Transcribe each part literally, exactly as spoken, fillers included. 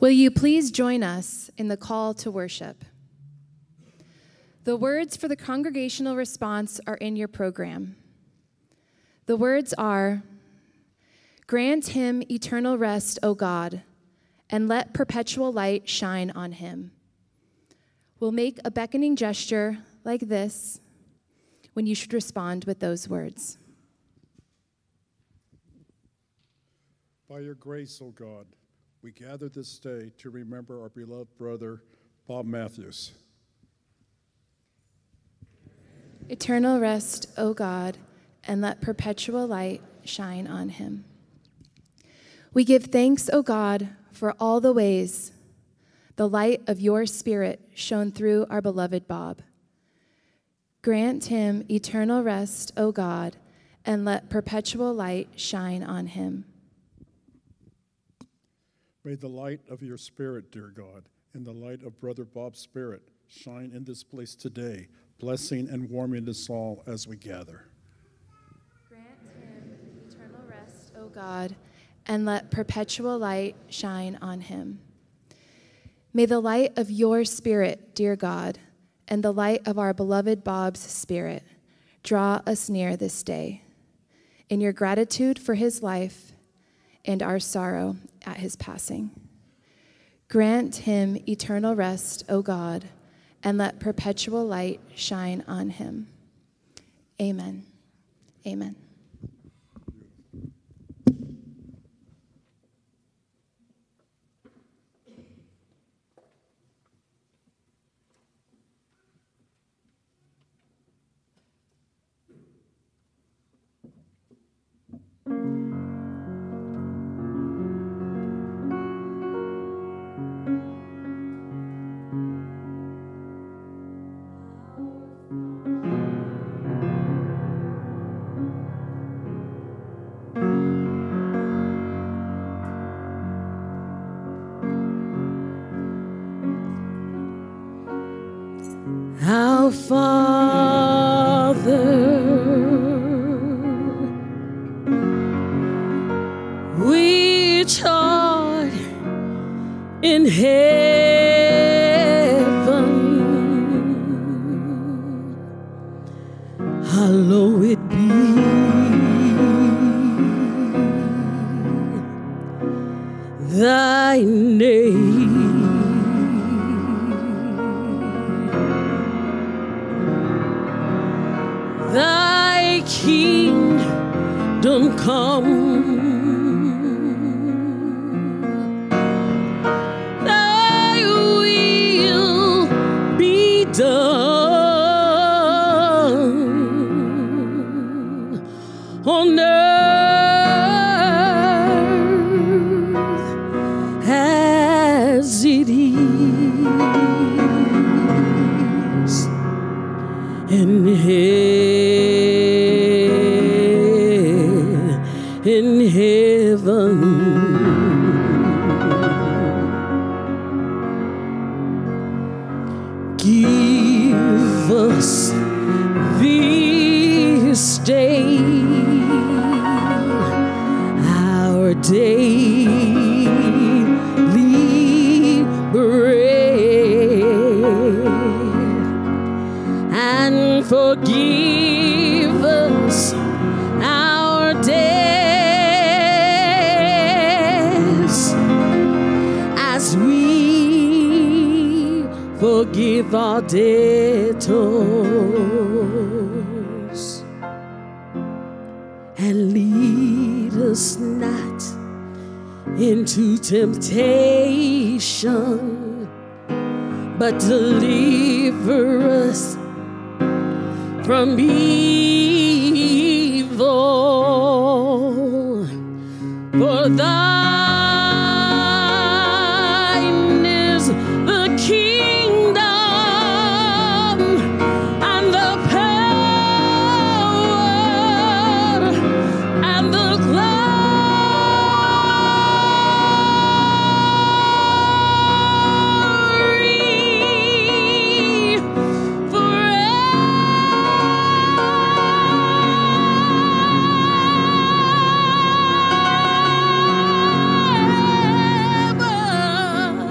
Will you please join us in the call to worship? The words for the congregational response are in your program. The words are, "Grant him eternal rest, O God, and let perpetual light shine on him." We'll make a beckoning gesture like this when you should respond with those words. By your grace, O God, we gather this day to remember our beloved brother, Bob Matthews. Eternal rest, O God, and let perpetual light shine on him. We give thanks, O God, for all the ways the light of your Spirit shone through our beloved Bob. Grant him eternal rest, O God, and let perpetual light shine on him. May the light of your Spirit, dear God, and the light of Brother Bob's Spirit shine in this place today, blessing and warming us all as we gather. Grant him eternal rest, O God, and let perpetual light shine on him. May the light of your Spirit, dear God, and the light of our beloved Bob's Spirit draw us near this day. In your gratitude for his life and our sorrow at his passing, grant him eternal rest, O God, and let perpetual light shine on him. Amen. Amen. Our Father, which art in heaven, hallowed be thy name. Thy kingdom come, thy will be done on earth as it is in heaven. In heaven, give us this day our daily bread, and forgive us our debts as we forgive our debtors, and lead us not into temptation, but deliver us from evil. For thine is the kingdom and the power and the glory forever.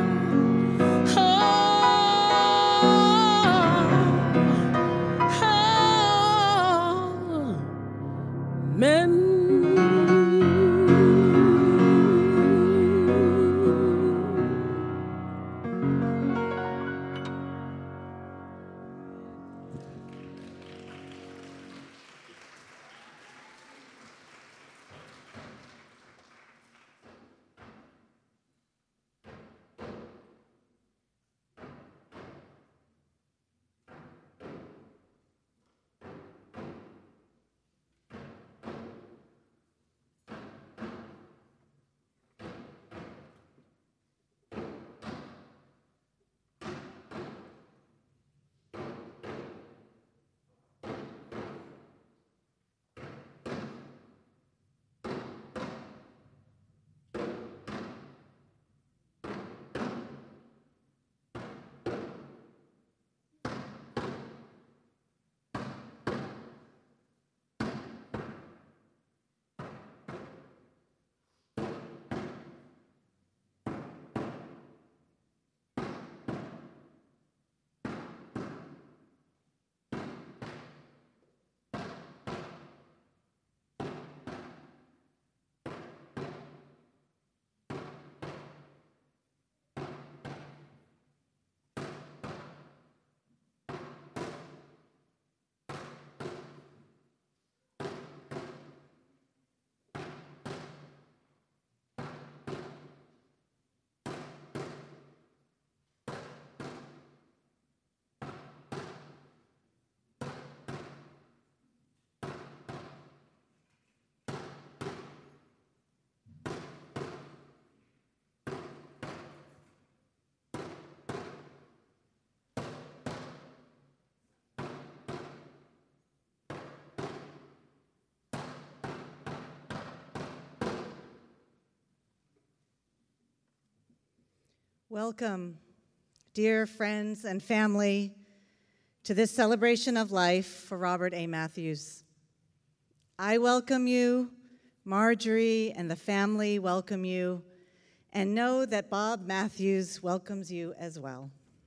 Welcome, dear friends and family, to this celebration of life for Robert A. Matthews. I welcome you, Marjorie and the family welcome you, and know that Bob Matthews welcomes you as well.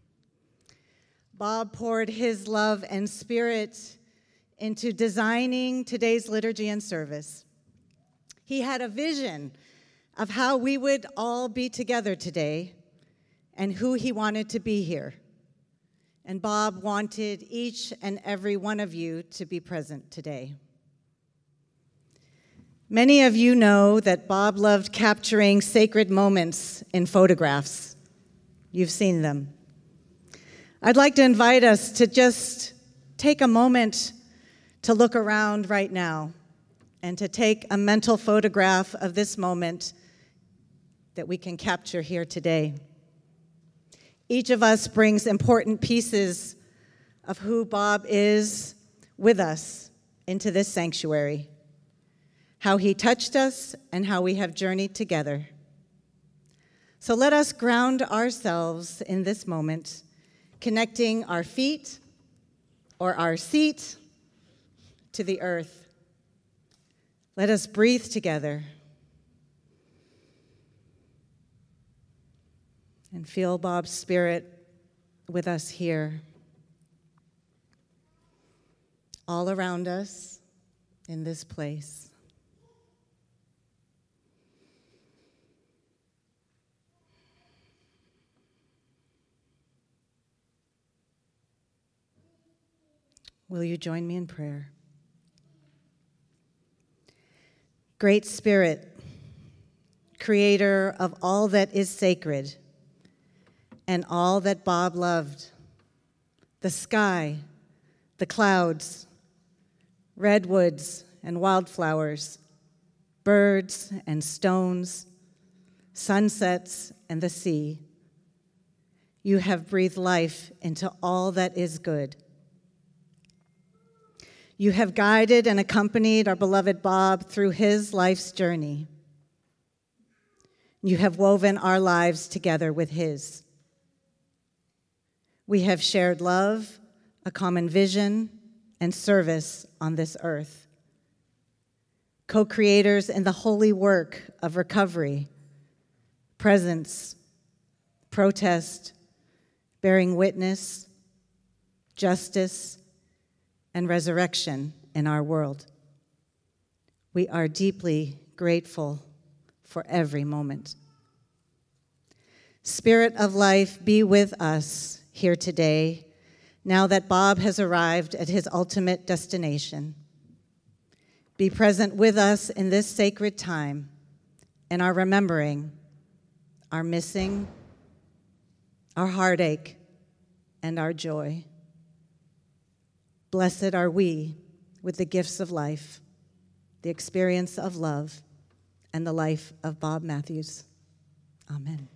Bob poured his love and spirit into designing today's liturgy and service. He had a vision of how we would all be together today and who he wanted to be here. And Bob wanted each and every one of you to be present today. Many of you know that Bob loved capturing sacred moments in photographs. You've seen them. I'd like to invite us to just take a moment to look around right now and to take a mental photograph of this moment that we can capture here today. Each of us brings important pieces of who Bob is with us into this sanctuary, how he touched us and how we have journeyed together. So let us ground ourselves in this moment, connecting our feet or our seat to the earth. Let us breathe together and feel Bob's spirit with us here, all around us in this place. Will you join me in prayer? Great Spirit, creator of all that is sacred and all that Bob loved, the sky, the clouds, redwoods and wildflowers, birds and stones, sunsets and the sea. You have breathed life into all that is good. You have guided and accompanied our beloved Bob through his life's journey. You have woven our lives together with his. We have shared love, a common vision, and service on this earth. Co-creators in the holy work of recovery, presence, protest, bearing witness, justice, and resurrection in our world. We are deeply grateful for every moment. Spirit of life, be with us here today, now that Bob has arrived at his ultimate destination. Be present with us in this sacred time, in our remembering, our missing, our heartache, and our joy. Blessed are we with the gifts of life, the experience of love, and the life of Bob Matthews. Amen.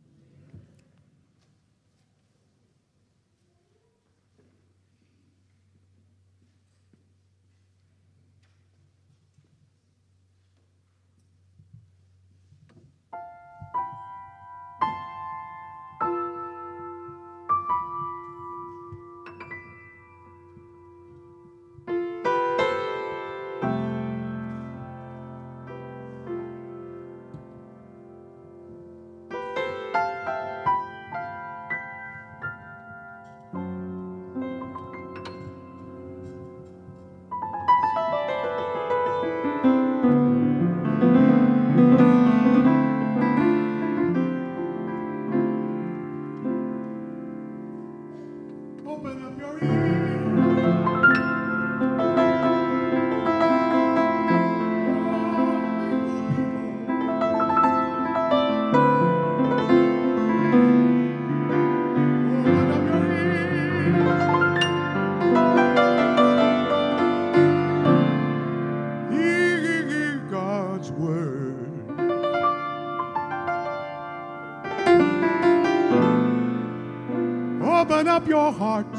Open up your hearts.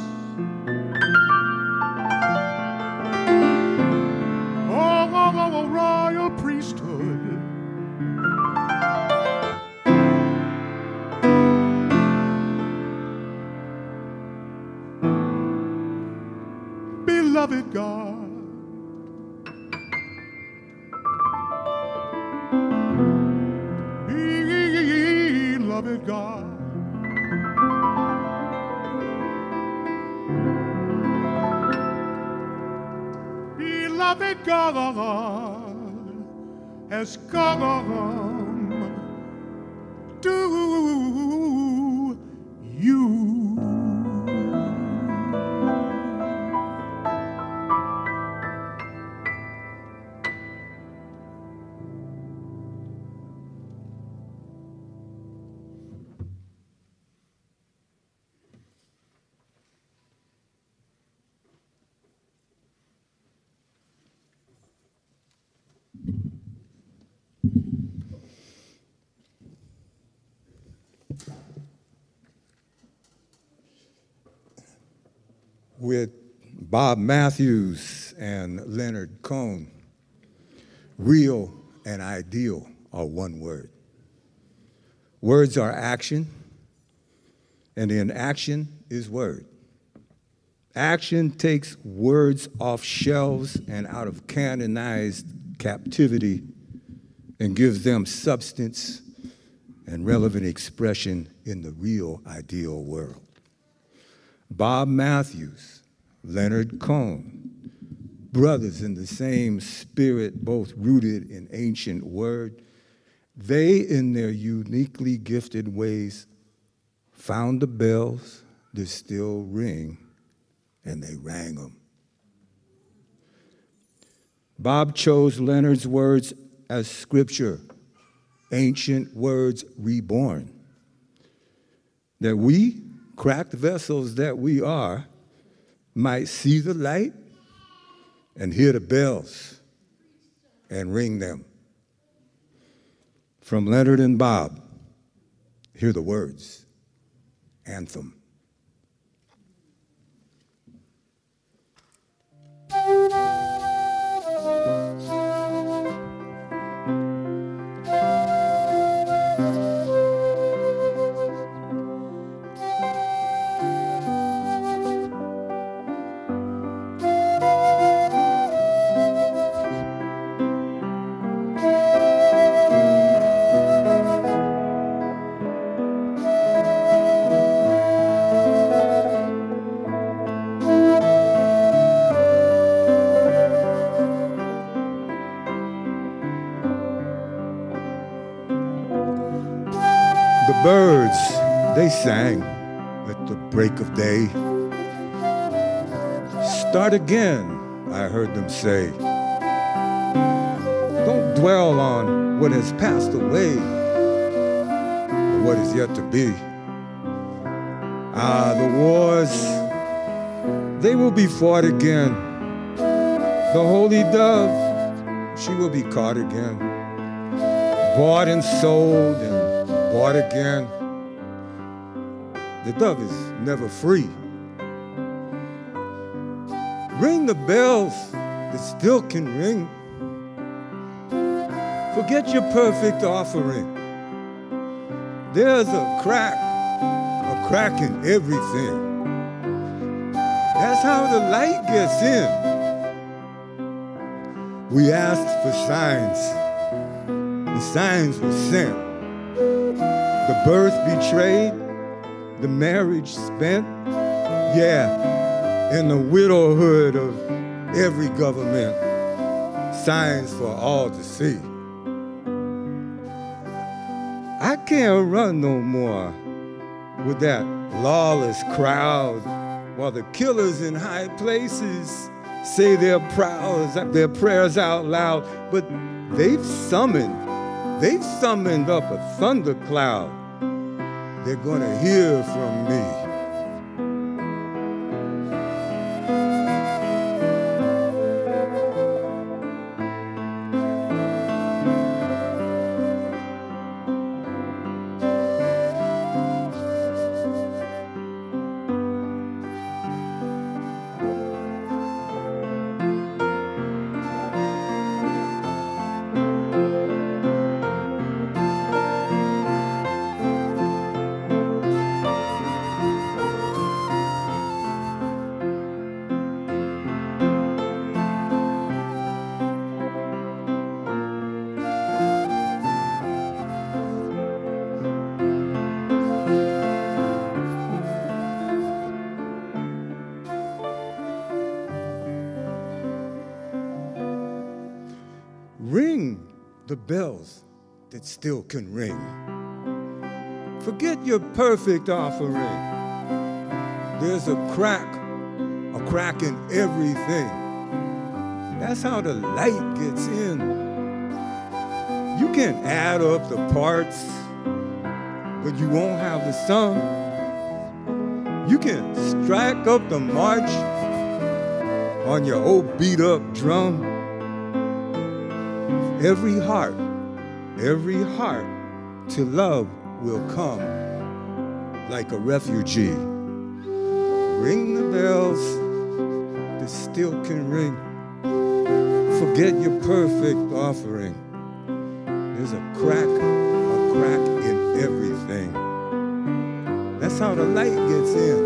Oh, oh, oh, royal priesthood. God has come to you. With Bob Matthews and Leonard Cohen, real and ideal are one word. Words are action, and in action is word. Action takes words off shelves and out of canonized captivity and gives them substance and relevant expression in the real ideal world. Bob Matthews, Leonard Cohen, brothers in the same spirit, both rooted in ancient word, they, in their uniquely gifted ways, found the bells that still ring, and they rang them. Bob chose Leonard's words as scripture, ancient words reborn, that we, cracked vessels that we are, might see the light and hear the bells and ring them. From Leonard and Bob, hear the words, anthem. The birds, they sang at the break of day. Start again, I heard them say. Don't dwell on what has passed away or what is yet to be. Ah, the wars, they will be fought again. The holy dove, she will be caught again. Bought and sold and bought again. The dove is never free. Ring the bells that still can ring. Forget your perfect offering. There's a crack, a crack in everything. That's how the light gets in. We asked for signs. The signs were sent. The birth betrayed, the marriage spent, yeah, and the widowhood of every government, signs for all to see. I can't run no more with that lawless crowd while the killers in high places say their prayers, their prayers out loud, but they've summoned, they've summoned up a thundercloud. They're gonna hear from me. bells that still can ring. Forget your perfect offering. There's a crack, a crack in everything. That's how the light gets in. You can add up the parts, but you won't have the sum. You can strike up the march on your old beat-up drum. Every heart, every heart to love will come like a refugee. Ring the bells that still can ring. Forget your perfect offering. There's a crack, a crack in everything. That's how the light gets in.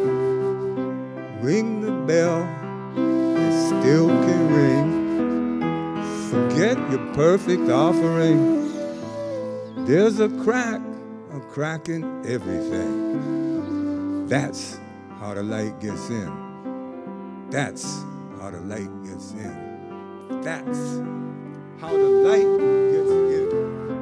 Ring the bell that still can ring. Forget your perfect offering. There's a crack, a crack in everything. That's how the light gets in. That's how the light gets in. That's how the light gets in.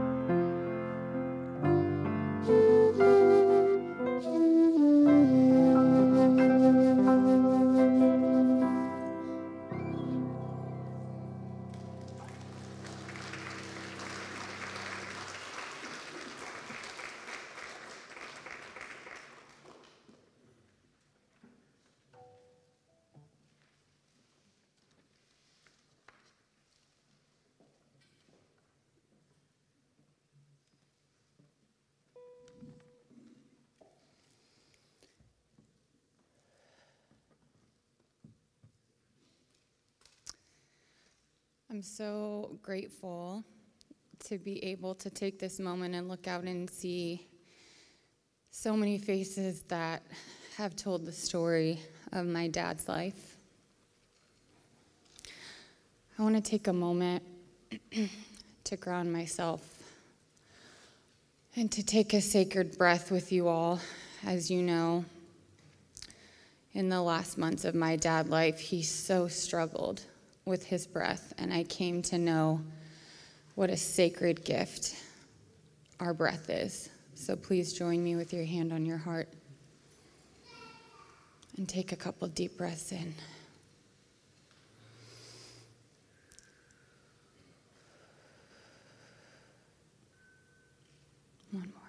I'm so grateful to be able to take this moment and look out and see so many faces that have told the story of my dad's life. I want to take a moment to ground myself and to take a sacred breath with you all. As you know, in the last months of my dad's life, he so struggled with his breath, and I came to know what a sacred gift our breath is. So please join me with your hand on your heart and take a couple deep breaths in. One more.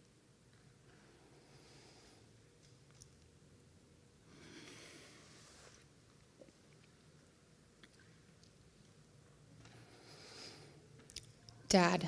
Dad,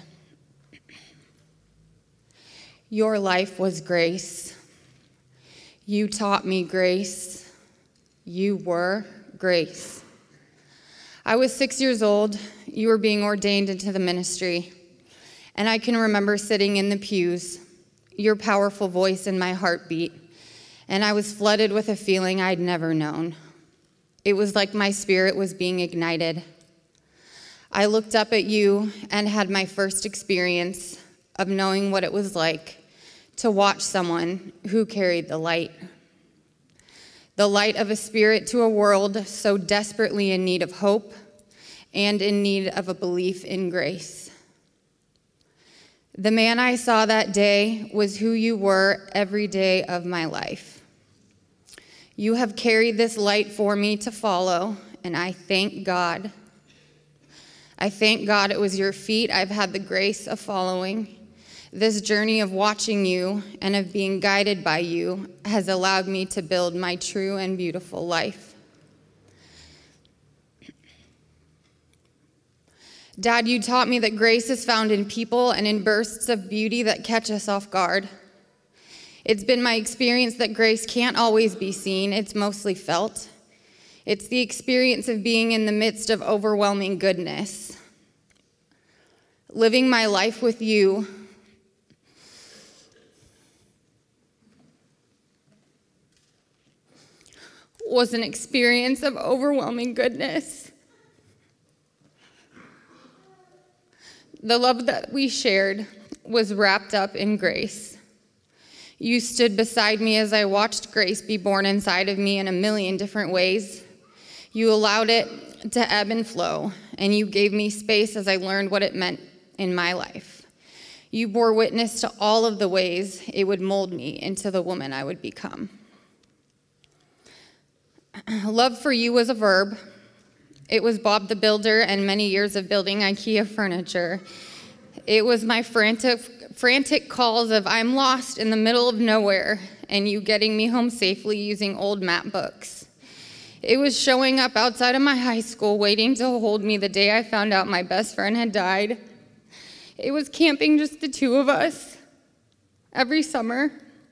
your life was grace. You taught me grace. You were grace. I was six years old. You were being ordained into the ministry. And I can remember sitting in the pews, your powerful voice in my heartbeat, and I was flooded with a feeling I'd never known. It was like my spirit was being ignited. I looked up at you and had my first experience of knowing what it was like to watch someone who carried the light. The light of a spirit to a world so desperately in need of hope and in need of a belief in grace. The man I saw that day was who you were every day of my life. You have carried this light for me to follow, and I thank God. I thank God it was your feet I've had the grace of following. This journey of watching you and of being guided by you has allowed me to build my true and beautiful life. Dad, you taught me that grace is found in people and in bursts of beauty that catch us off guard. It's been my experience that grace can't always be seen, it's mostly felt. It's the experience of being in the midst of overwhelming goodness. Living my life with you was an experience of overwhelming goodness. The love that we shared was wrapped up in grace. You stood beside me as I watched grace be born inside of me in a million different ways. You allowed it to ebb and flow, and you gave me space as I learned what it meant in my life. You bore witness to all of the ways it would mold me into the woman I would become. Love for you was a verb. It was Bob the Builder and many years of building IKEA furniture. It was my frantic, frantic calls of I'm lost in the middle of nowhere and you getting me home safely using old map books. It was showing up outside of my high school waiting to hold me the day I found out my best friend had died. It was camping just the two of us every summer.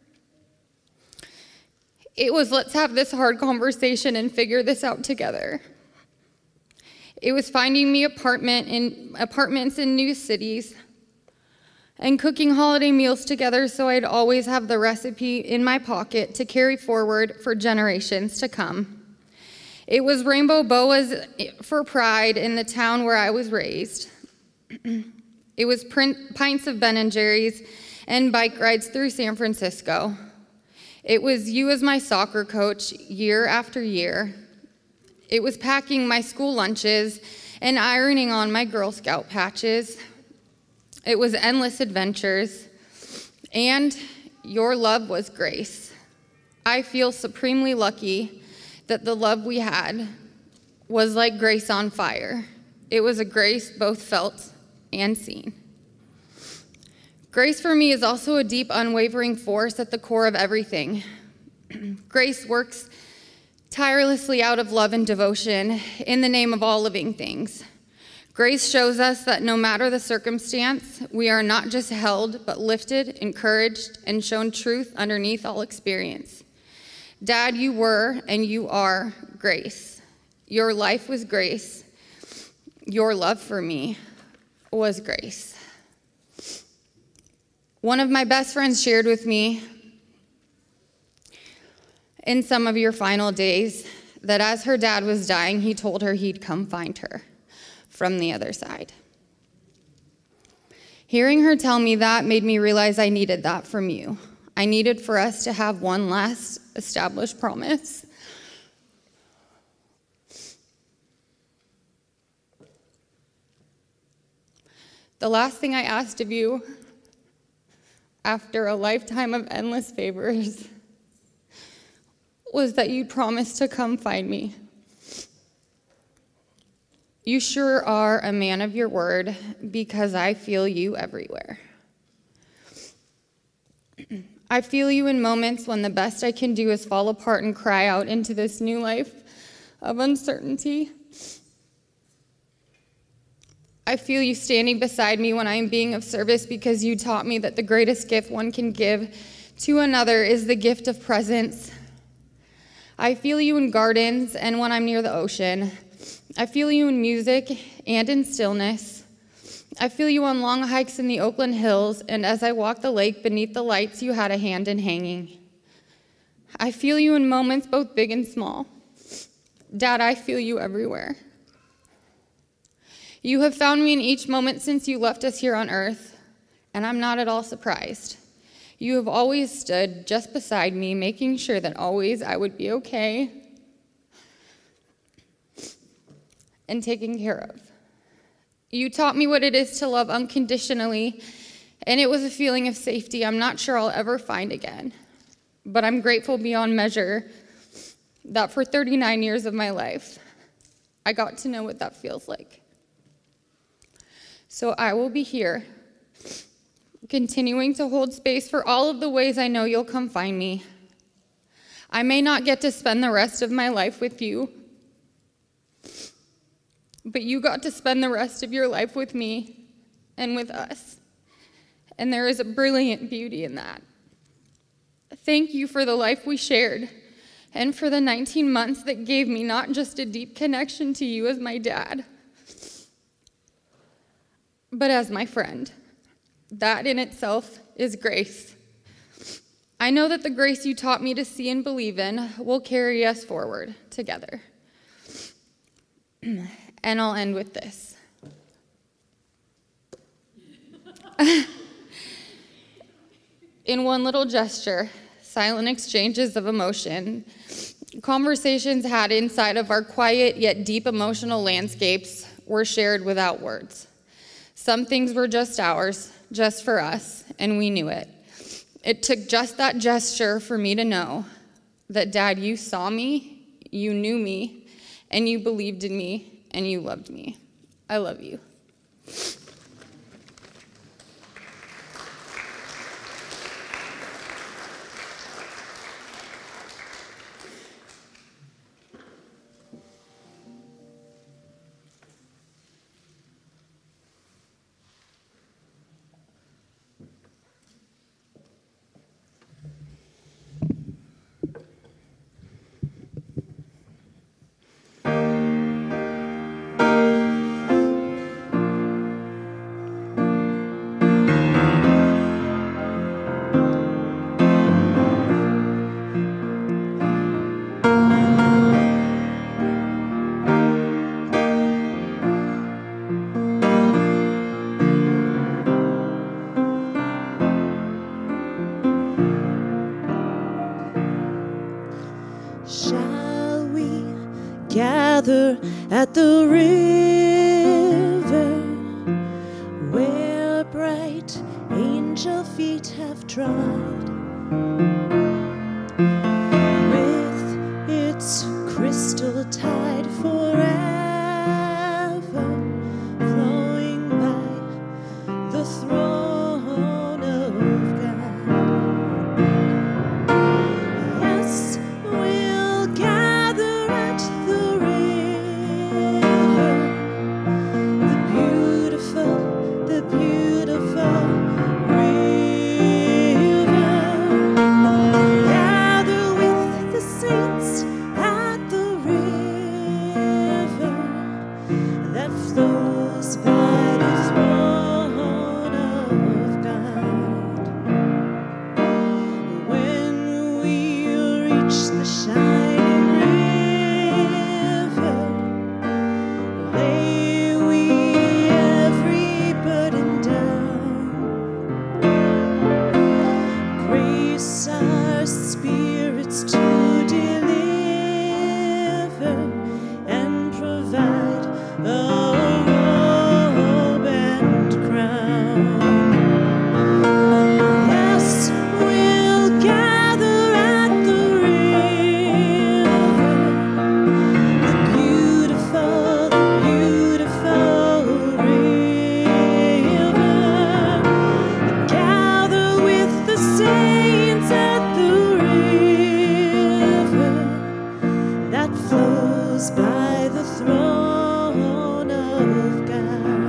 It was let's have this hard conversation and figure this out together. It was finding me apartment in, apartments in new cities and cooking holiday meals together so I'd always have the recipe in my pocket to carry forward for generations to come. It was rainbow boas for pride in the town where I was raised. It was print, pints of Ben and Jerry's and bike rides through San Francisco. It was you as my soccer coach year after year. It was packing my school lunches and ironing on my Girl Scout patches. It was endless adventures. And your love was grace. I feel supremely lucky that the love we had was like grace on fire. It was a grace both felt and seen. Grace for me is also a deep, unwavering force at the core of everything. Grace works tirelessly out of love and devotion in the name of all living things. Grace shows us that no matter the circumstance, we are not just held, but lifted, encouraged, and shown truth underneath all experience. Dad, you were and you are grace. Your life was grace. Your love for me was grace. One of my best friends shared with me in some of your final days that as her dad was dying, he told her he'd come find her from the other side. Hearing her tell me that made me realize I needed that from you. I needed for us to have one last established promise. The last thing I asked of you after a lifetime of endless favors was that you promised to come find me. You sure are a man of your word because I feel you everywhere. I feel you in moments when the best I can do is fall apart and cry out into this new life of uncertainty. I feel you standing beside me when I am being of service because you taught me that the greatest gift one can give to another is the gift of presence. I feel you in gardens and when I'm near the ocean. I feel you in music and in stillness. I feel you on long hikes in the Oakland Hills, and as I walk the lake beneath the lights, you had a hand in hanging. I feel you in moments both big and small. Dad, I feel you everywhere. You have found me in each moment since you left us here on earth, and I'm not at all surprised. You have always stood just beside me, making sure that always I would be okay and taken care of. You taught me what it is to love unconditionally, and it was a feeling of safety I'm not sure I'll ever find again. But I'm grateful beyond measure that for thirty-nine years of my life, I got to know what that feels like. So I will be here, continuing to hold space for all of the ways I know you'll come find me. I may not get to spend the rest of my life with you, but you got to spend the rest of your life with me and with us. And there is a brilliant beauty in that. Thank you for the life we shared and for the nineteen months that gave me not just a deep connection to you as my dad, but as my friend. That in itself is grace. I know that the grace you taught me to see and believe in will carry us forward together. And I'll end with this. In one little gesture, silent exchanges of emotion, conversations had inside of our quiet yet deep emotional landscapes were shared without words. Some things were just ours, just for us, and we knew it. It took just that gesture for me to know that, Dad, you saw me, you knew me, and you believed in me, and you loved me. I love you. Shall we gather at the river where bright angel feet have trod, with its crystal tide forever flowing by the throne of God? Yes, we'll gather at the river, the beautiful, the beautiful river. Gather with the saints at the river that flows by the throne of God. When we reach the shining river, lay we every burden down. Grace our spirits to deliver and provide a robe and crown. Yes, we'll gather at the river, the beautiful, the beautiful river. Gather with the saints at the river that flows by the throne of God.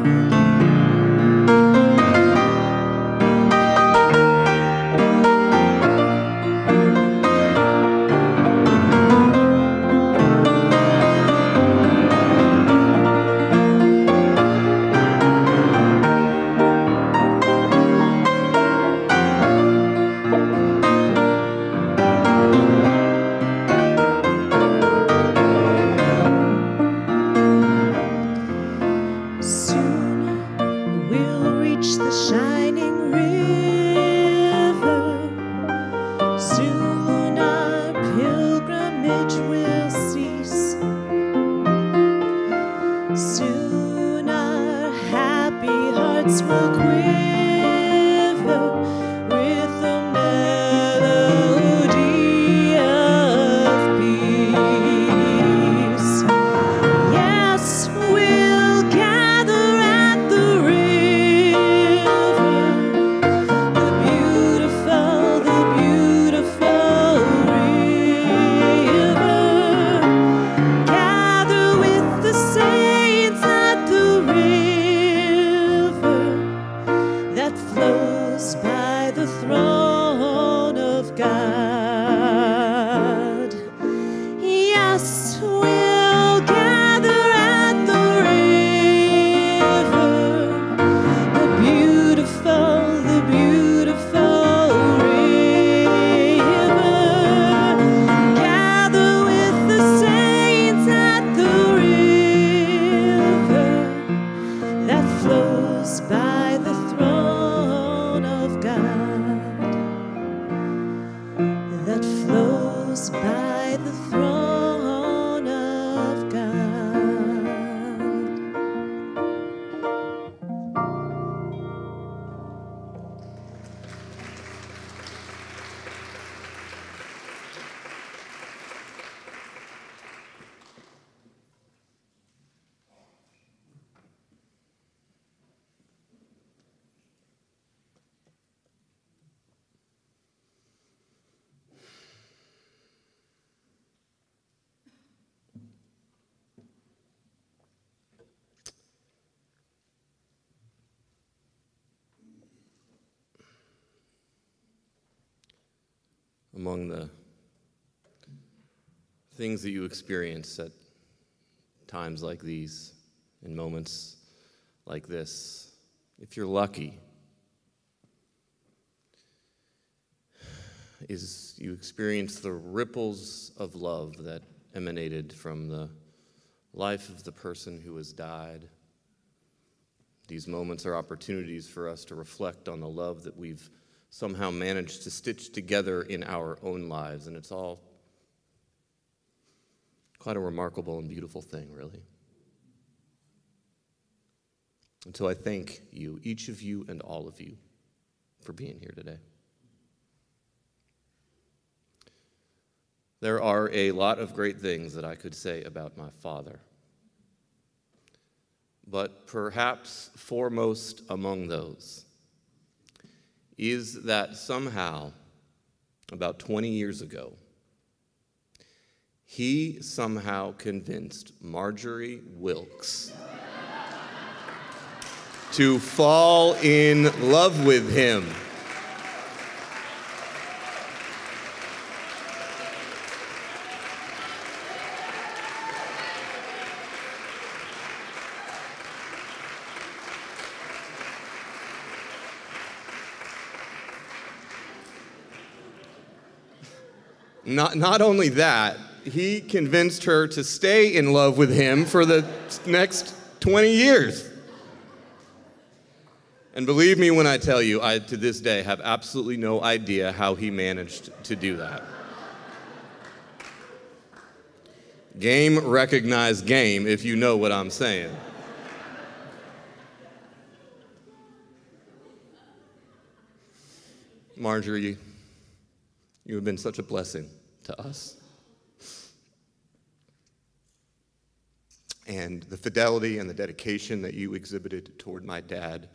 Soon we'll reach the shining river. Soon our pilgrimage will cease. Soon our happy hearts will quiver with the melody of peace. Yes, we'll gather at the river, the beautiful, the beautiful river. Gather with the saints at the river that flows by the throne of God. Yes, we'll gather at the river, the beautiful, the beautiful river. Gather with the saints at the river that flows by the throne of God. among the things that you experience at times like these, in moments like this, if you're lucky, is you experience the ripples of love that emanated from the life of the person who has died. These moments are opportunities for us to reflect on the love that we've somehow managed to stitch together in our own lives, and it's all quite a remarkable and beautiful thing, really. And so I thank you, each of you and all of you, for being here today. There are a lot of great things that I could say about my father, but perhaps foremost among those is that somehow, about twenty years ago, he somehow convinced Marjorie Wilkes to fall in love with him. Not, not only that, he convinced her to stay in love with him for the next twenty years. And believe me when I tell you, I, to this day, have absolutely no idea how he managed to do that. Game recognized game, if you know what I'm saying. Marjorie, you have been such a blessing to us. And the fidelity and the dedication that you exhibited toward my dad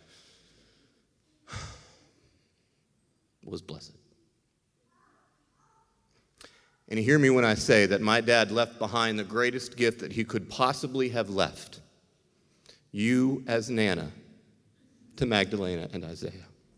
was blessed. And you hear me when I say that my dad left behind the greatest gift that he could possibly have left. You as Nana to Magdalena and Isaiah.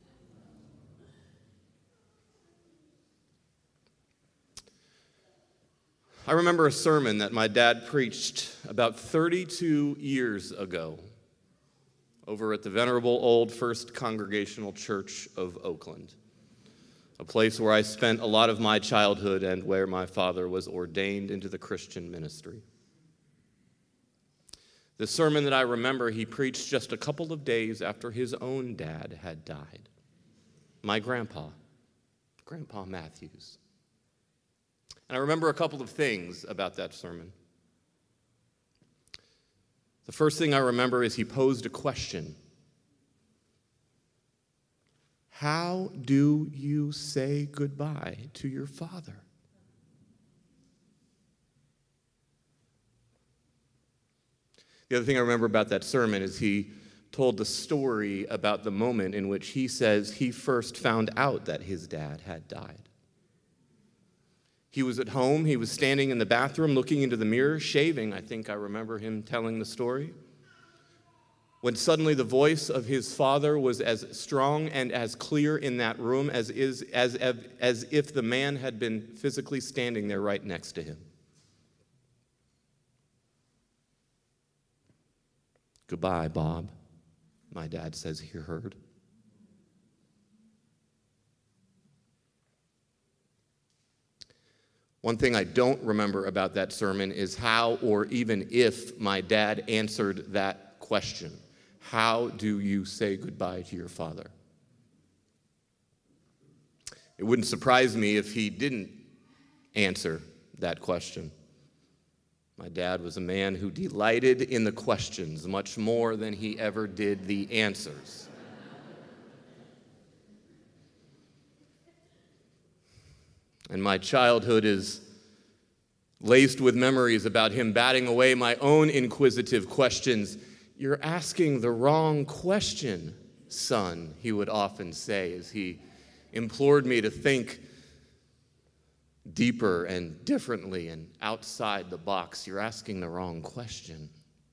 I remember a sermon that my dad preached about thirty-two years ago over at the venerable old First Congregational Church of Oakland, a place where I spent a lot of my childhood and where my father was ordained into the Christian ministry. The sermon that I remember he preached just a couple of days after his own dad had died. My grandpa, Grandpa Matthews. And I remember a couple of things about that sermon. The first thing I remember is he posed a question. How do you say goodbye to your father? The other thing I remember about that sermon is he told the story about the moment in which he says he first found out that his dad had died. He was at home, he was standing in the bathroom looking into the mirror, shaving, I think I remember him telling the story, when suddenly the voice of his father was as strong and as clear in that room as, is, as, as if the man had been physically standing there right next to him. Goodbye, Bob, my dad says he heard. One thing I don't remember about that sermon is how or even if my dad answered that question. How do you say goodbye to your father? It wouldn't surprise me if he didn't answer that question. My dad was a man who delighted in the questions much more than he ever did the answers. And my childhood is laced with memories about him batting away my own inquisitive questions. You're asking the wrong question, son, he would often say as he implored me to think deeper and differently and outside the box. You're asking the wrong question.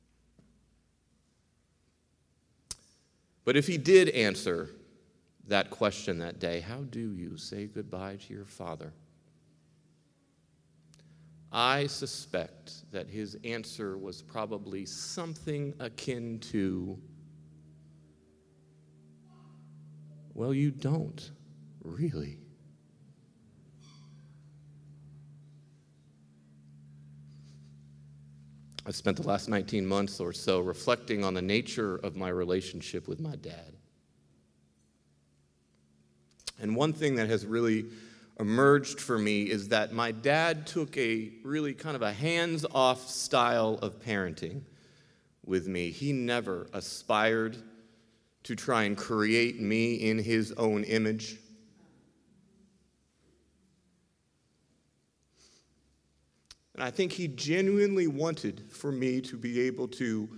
But if he did answer that question that day, how do you say goodbye to your father? I suspect that his answer was probably something akin to, well, you don't, really. I've spent the last nineteen months or so reflecting on the nature of my relationship with my dad. And one thing that has really emerged for me is that my dad took a really kind of a hands-off style of parenting with me. He never aspired to try and create me in his own image. And I think he genuinely wanted for me to be able to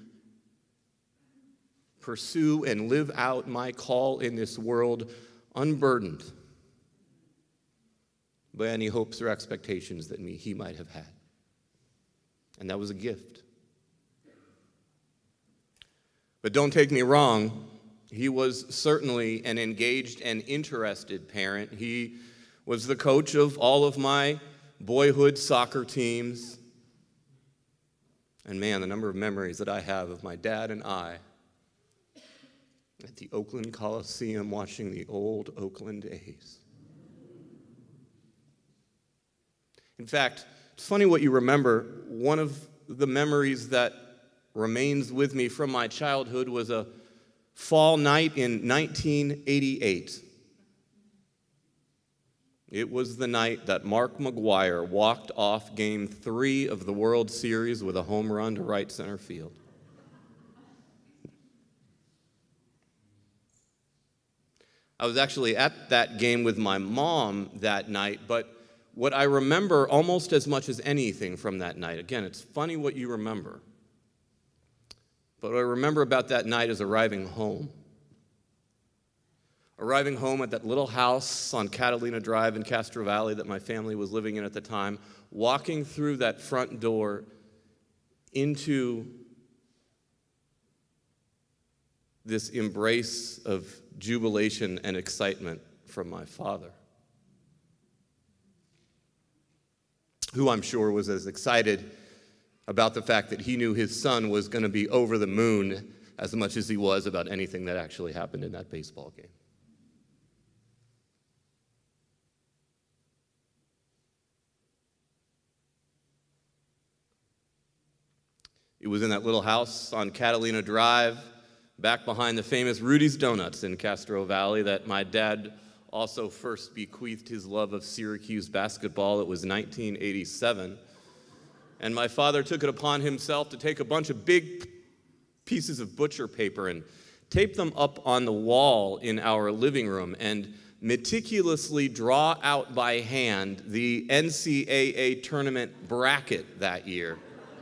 pursue and live out my call in this world unburdened by any hopes or expectations that me, he might have had. And that was a gift. But don't take me wrong, he was certainly an engaged and interested parent. He was the coach of all of my boyhood soccer teams. And man, the number of memories that I have of my dad and I at the Oakland Coliseum watching the old Oakland A's. In fact, it's funny what you remember. One of the memories that remains with me from my childhood was a fall night in nineteen eighty-eight. It was the night that Mark McGwire walked off game three of the World Series with a home run to right center field. I was actually at that game with my mom that night, but what I remember almost as much as anything from that night, again, it's funny what you remember, but what I remember about that night is arriving home. Arriving home at that little house on Catalina Drive in Castro Valley that my family was living in at the time, walking through that front door into this embrace of jubilation and excitement from my father, who I'm sure was as excited about the fact that he knew his son was going to be over the moon as much as he was about anything that actually happened in that baseball game. It was in that little house on Catalina Drive, back behind the famous Rudy's Donuts in Castro Valley, that my dad also first bequeathed his love of Syracuse basketball. It was nineteen eighty-seven. And my father took it upon himself to take a bunch of big pieces of butcher paper and tape them up on the wall in our living room and meticulously draw out by hand the N C double A tournament bracket that year.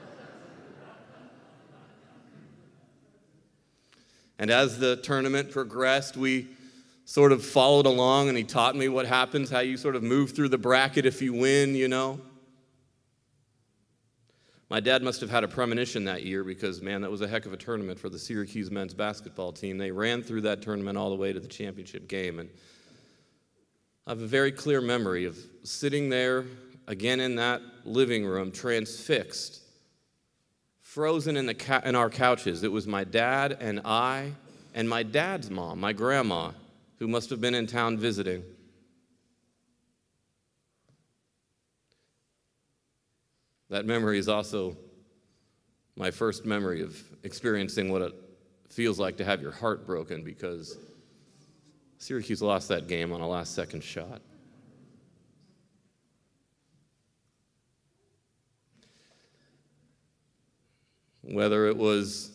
And as the tournament progressed, we sort of followed along, and he taught me what happens, how you sort of move through the bracket if you win, you know. My dad must have had a premonition that year because, man, that was a heck of a tournament for the Syracuse men's basketball team. They ran through that tournament all the way to the championship game. And I have a very clear memory of sitting there again in that living room, transfixed, frozen in, the ca- in our couches. It was my dad and I and my dad's mom, my grandma, who must have been in town visiting. That memory is also my first memory of experiencing what it feels like to have your heart broken, because Syracuse lost that game on a last-second shot. Whether it was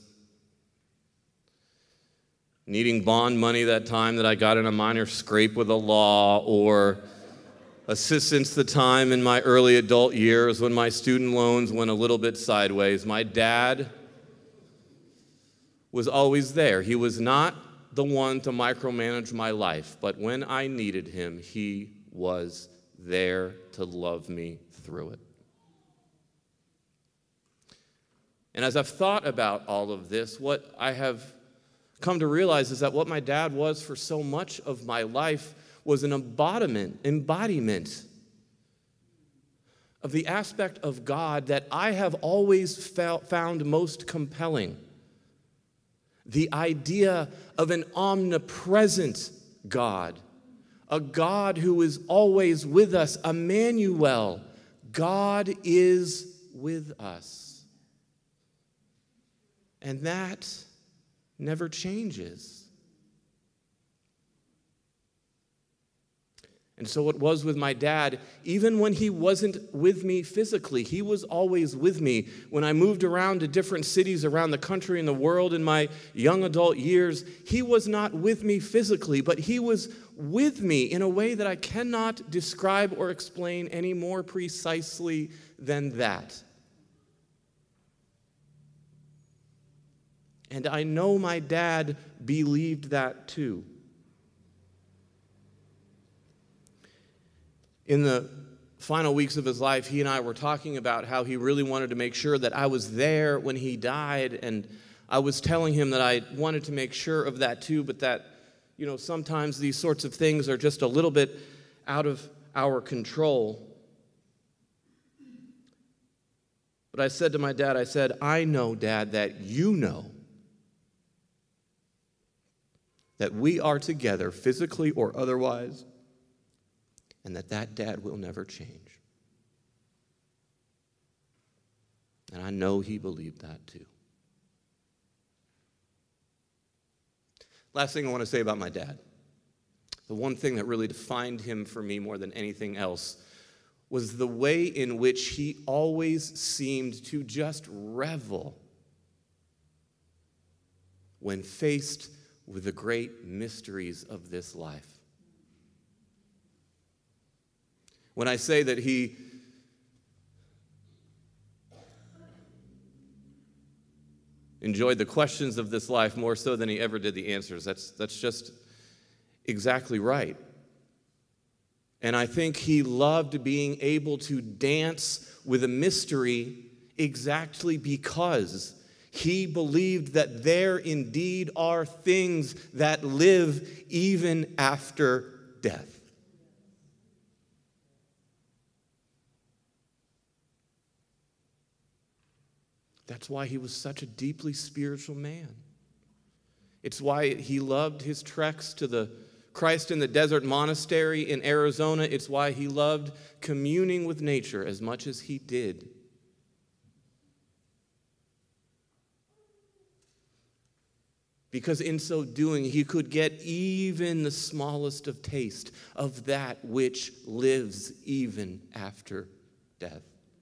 needing bond money that time that I got in a minor scrape with the law, or assistance the time in my early adult years when my student loans went a little bit sideways, my dad was always there. He was not the one to micromanage my life, but when I needed him, he was there to love me through it. And as I've thought about all of this, what I have come to realize is that what my dad was for so much of my life was an embodiment, embodiment of the aspect of God that I have always felt, found most compelling. The idea of an omnipresent God, a God who is always with us, Emmanuel. God is with us. And that never changes. And so it was with my dad. Even when he wasn't with me physically, he was always with me. When I moved around to different cities around the country and the world in my young adult years, he was not with me physically, but he was with me in a way that I cannot describe or explain any more precisely than that. And I know my dad believed that too. In the final weeks of his life, he and I were talking about how he really wanted to make sure that I was there when he died, and I was telling him that I wanted to make sure of that too, but that, you know, sometimes these sorts of things are just a little bit out of our control. But I said to my dad, I said, I know, Dad, that you know that we are together, physically or otherwise, and that that dad will never change. And I know he believed that too. Last thing I want to say about my dad. The one thing that really defined him for me more than anything else was the way in which he always seemed to just revel when faced with the great mysteries of this life. When I say that he enjoyed the questions of this life more so than he ever did the answers, that's, that's just exactly right. And I think he loved being able to dance with a mystery exactly because he believed that there indeed are things that live even after death. That's why he was such a deeply spiritual man. It's why he loved his treks to the Christ in the Desert Monastery in Arizona. It's why he loved communing with nature as much as he did. Because in so doing, he could get even the smallest of taste of that which lives even after death.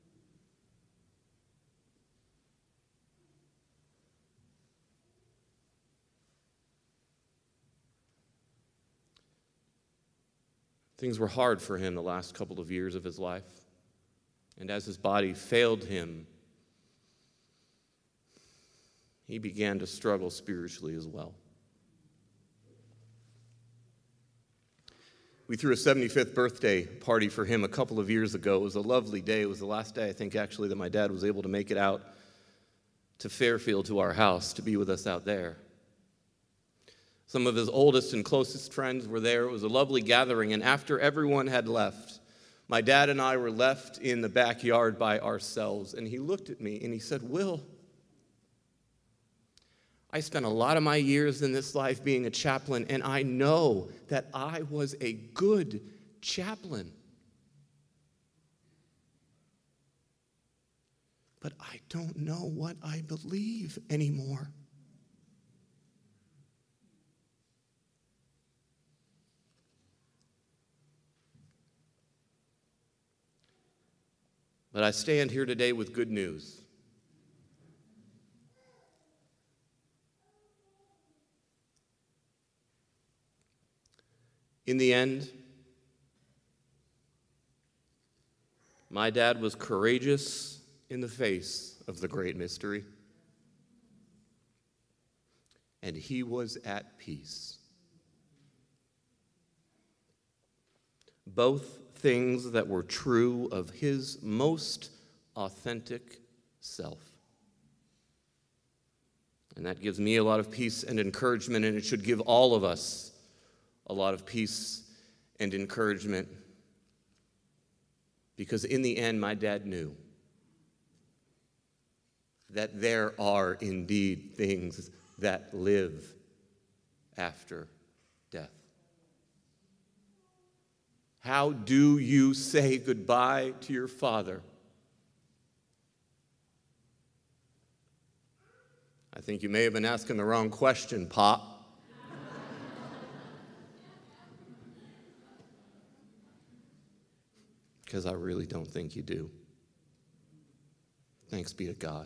Things were hard for him the last couple of years of his life. And as his body failed him, he began to struggle spiritually as well. We threw a seventy-fifth birthday party for him a couple of years ago. It was a lovely day. It was the last day, I think, actually, that my dad was able to make it out to Fairfield, to our house, to be with us out there. Some of his oldest and closest friends were there. It was a lovely gathering, and after everyone had left, my dad and I were left in the backyard by ourselves, and he looked at me and he said, Will, I spent a lot of my years in this life being a chaplain, and I know that I was a good chaplain. But I don't know what I believe anymore. But I stand here today with good news. In the end, my dad was courageous in the face of the great mystery, and he was at peace. Both things that were true of his most authentic self. And that gives me a lot of peace and encouragement, and it should give all of us a lot of peace and encouragement. Because in the end, my dad knew that there are indeed things that live after death. How do you say goodbye to your father? I think you may have been asking the wrong question, Pop. Because I really don't think you do. Thanks be to God.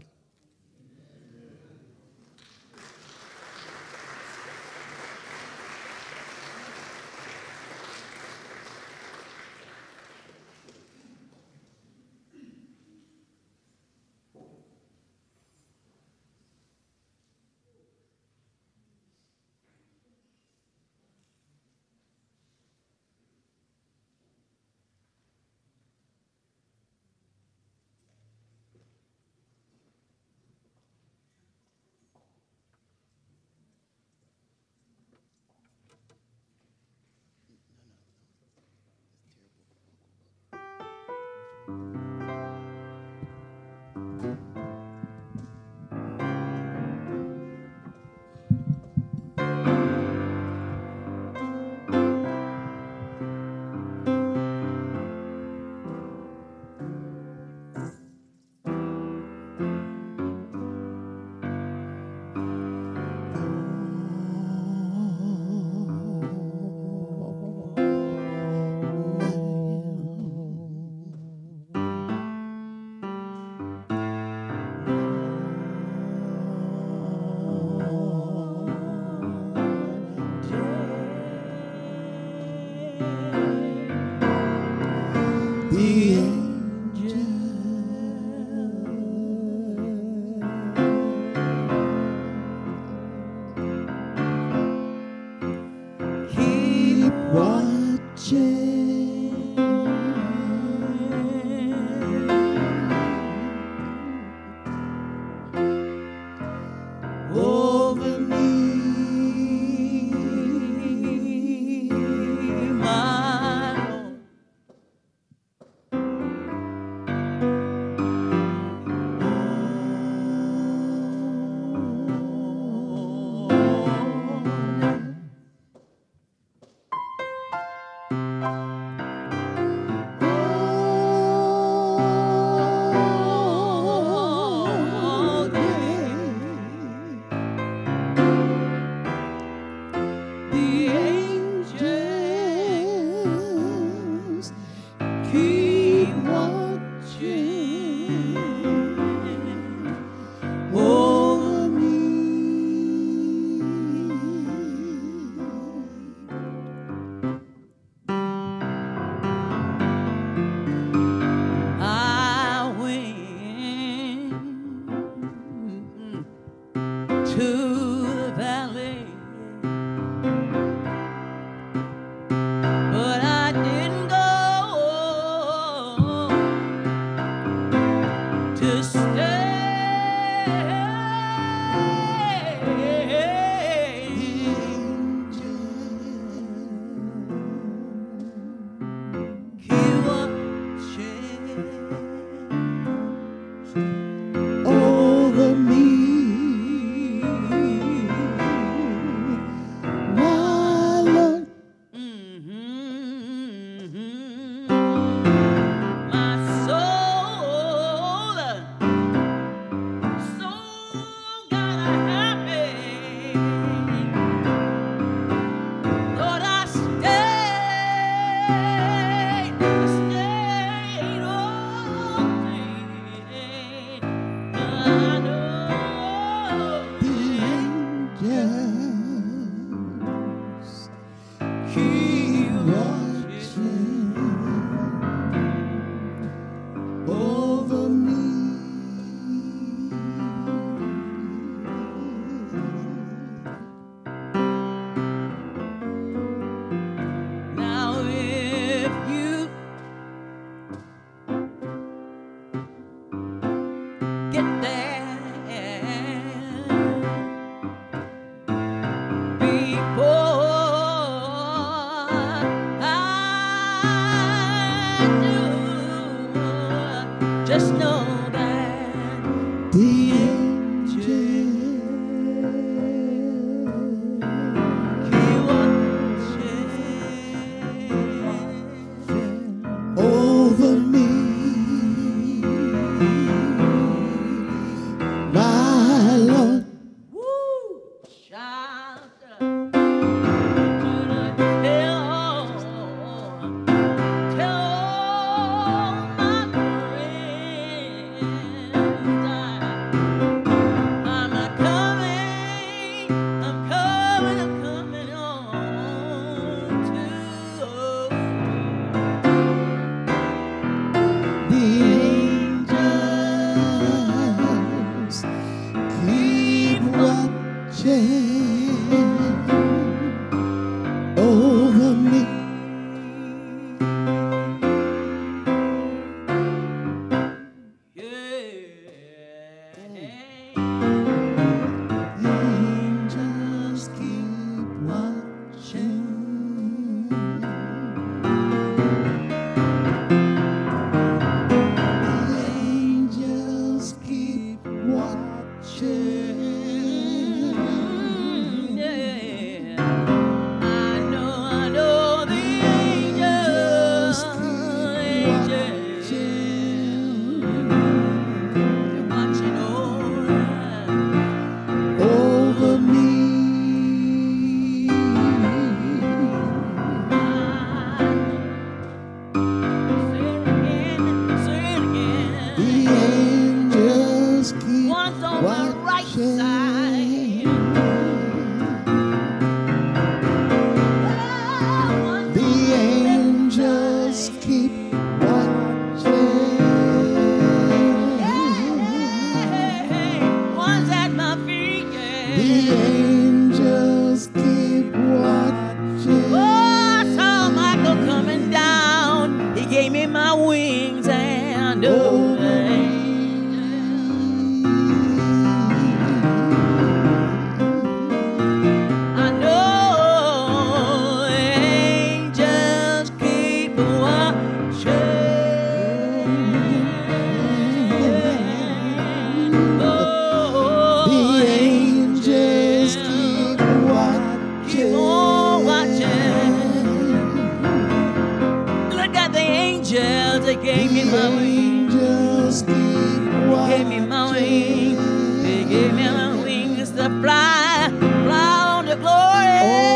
They gave me my wings. Gave me my wings. They gave me my wings to fly, fly on to glory.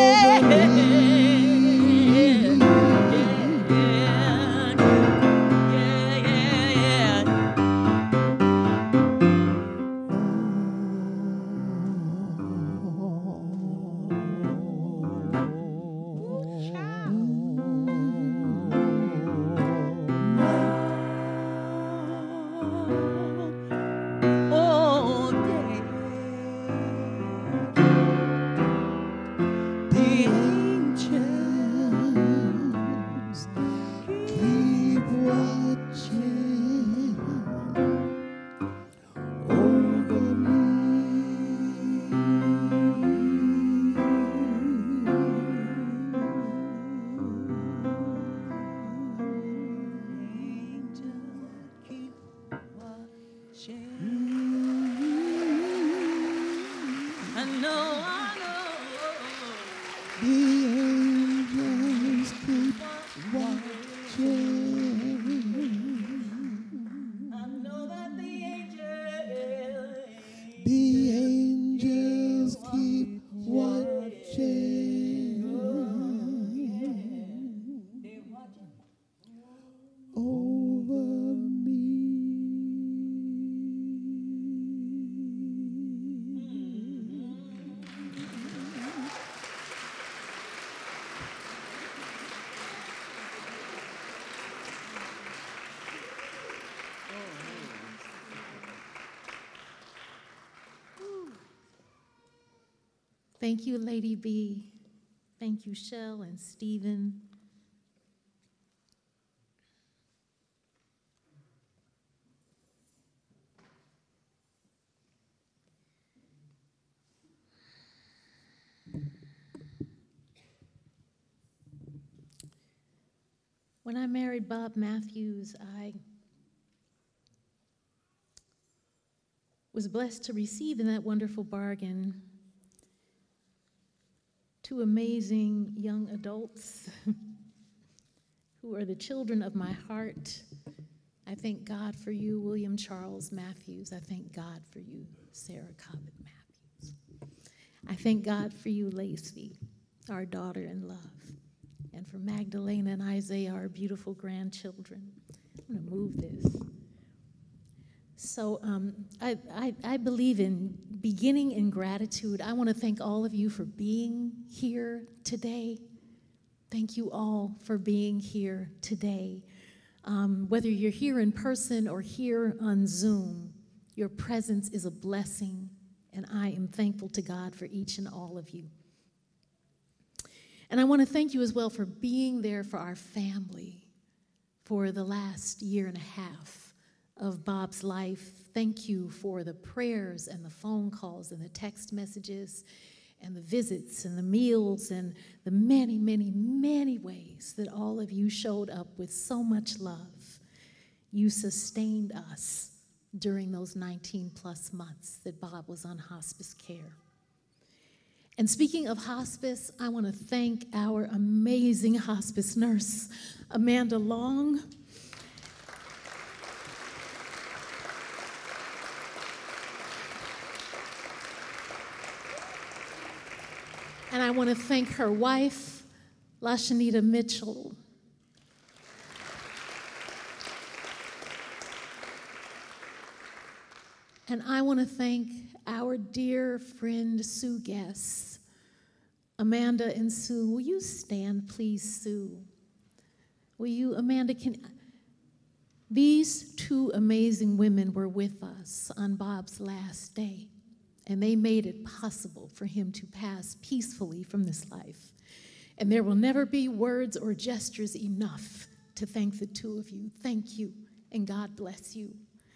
Thank you, Lady B. Thank you, Shell and Stephen. When I married Bob Matthews, I was blessed to receive in that wonderful bargain two amazing young adults who are the children of my heart. I thank God for you, William Charles Matthews. I thank God for you, Sarah Cobbett Matthews. I thank God for you, Lacey, our daughter in love, and for Magdalena and Isaiah, our beautiful grandchildren. I'm going to move this. So um, I, I, I believe in beginning in gratitude. I want to thank all of you for being here today. Thank you all for being here today. Um, whether you're here in person or here on Zoom, your presence is a blessing, and I am thankful to God for each and all of you. And I want to thank you as well for being there for our family for the last year and a half of Bob's life. Thank you for the prayers and the phone calls and the text messages and the visits and the meals and the many, many, many ways that all of you showed up with so much love. You sustained us during those nineteen plus months that Bob was on hospice care. And speaking of hospice, I want to thank our amazing hospice nurse, Amanda Long. And I want to thank her wife, LaShanita Mitchell. And I want to thank our dear friend Sue Guess. Amanda and Sue, will you stand, please, Sue? Will you, Amanda, can, these two amazing women were with us on Bob's last day. And they made it possible for him to pass peacefully from this life. And there will never be words or gestures enough to thank the two of you. Thank you, and God bless you.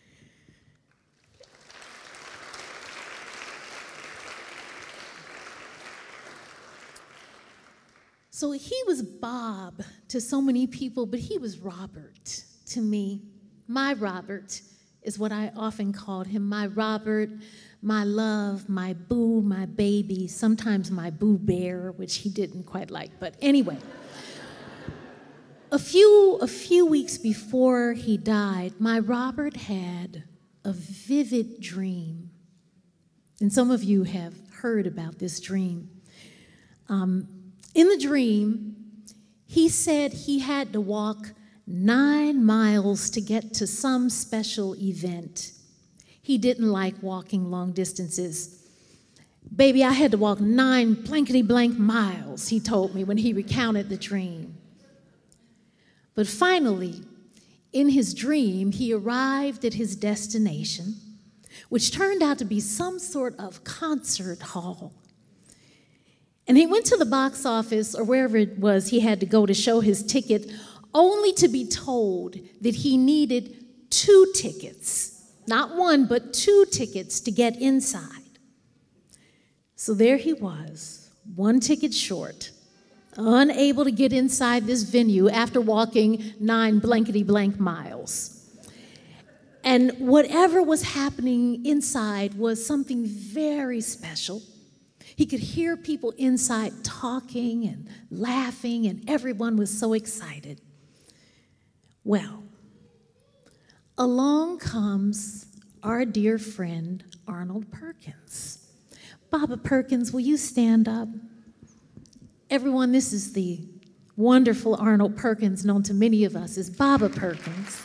So he was Bob to so many people, but he was Robert to me. My Robert is what I often called him, my Robert, my love, my boo, my baby, sometimes my boo bear, which he didn't quite like, but anyway. a few, a few weeks before he died, my Robert had a vivid dream. And some of you have heard about this dream. Um, in the dream, he said he had to walk nine miles to get to some special event. He didn't like walking long distances. Baby, I had to walk nine blankety blank miles, he told me when he recounted the dream. But finally, in his dream, he arrived at his destination, which turned out to be some sort of concert hall. And he went to the box office, or wherever it was he had to go to show his ticket, only to be told that he needed two tickets, not one, but two tickets to get inside. So there he was, one ticket short, unable to get inside this venue after walking nine blankety blank miles. And whatever was happening inside was something very special. He could hear people inside talking and laughing, and everyone was so excited. Well, along comes our dear friend, Arnold Perkins. Baba Perkins, will you stand up? Everyone, this is the wonderful Arnold Perkins, known to many of us as Baba Perkins.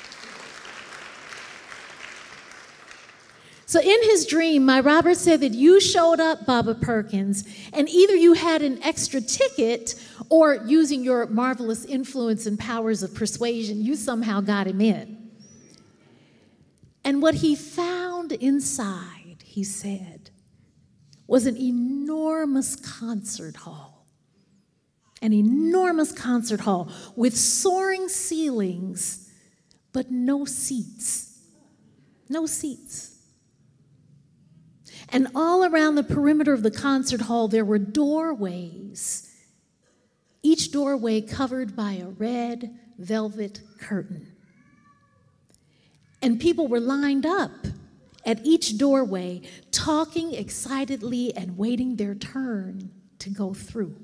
So in his dream, my Robert said that you showed up, Baba Perkins, and either you had an extra ticket or using your marvelous influence and powers of persuasion, you somehow got him in. And what he found inside, he said, was an enormous concert hall. An enormous concert hall with soaring ceilings, but no seats. No seats. And all around the perimeter of the concert hall, there were doorways, each doorway covered by a red velvet curtain. And people were lined up at each doorway, talking excitedly and waiting their turn to go through.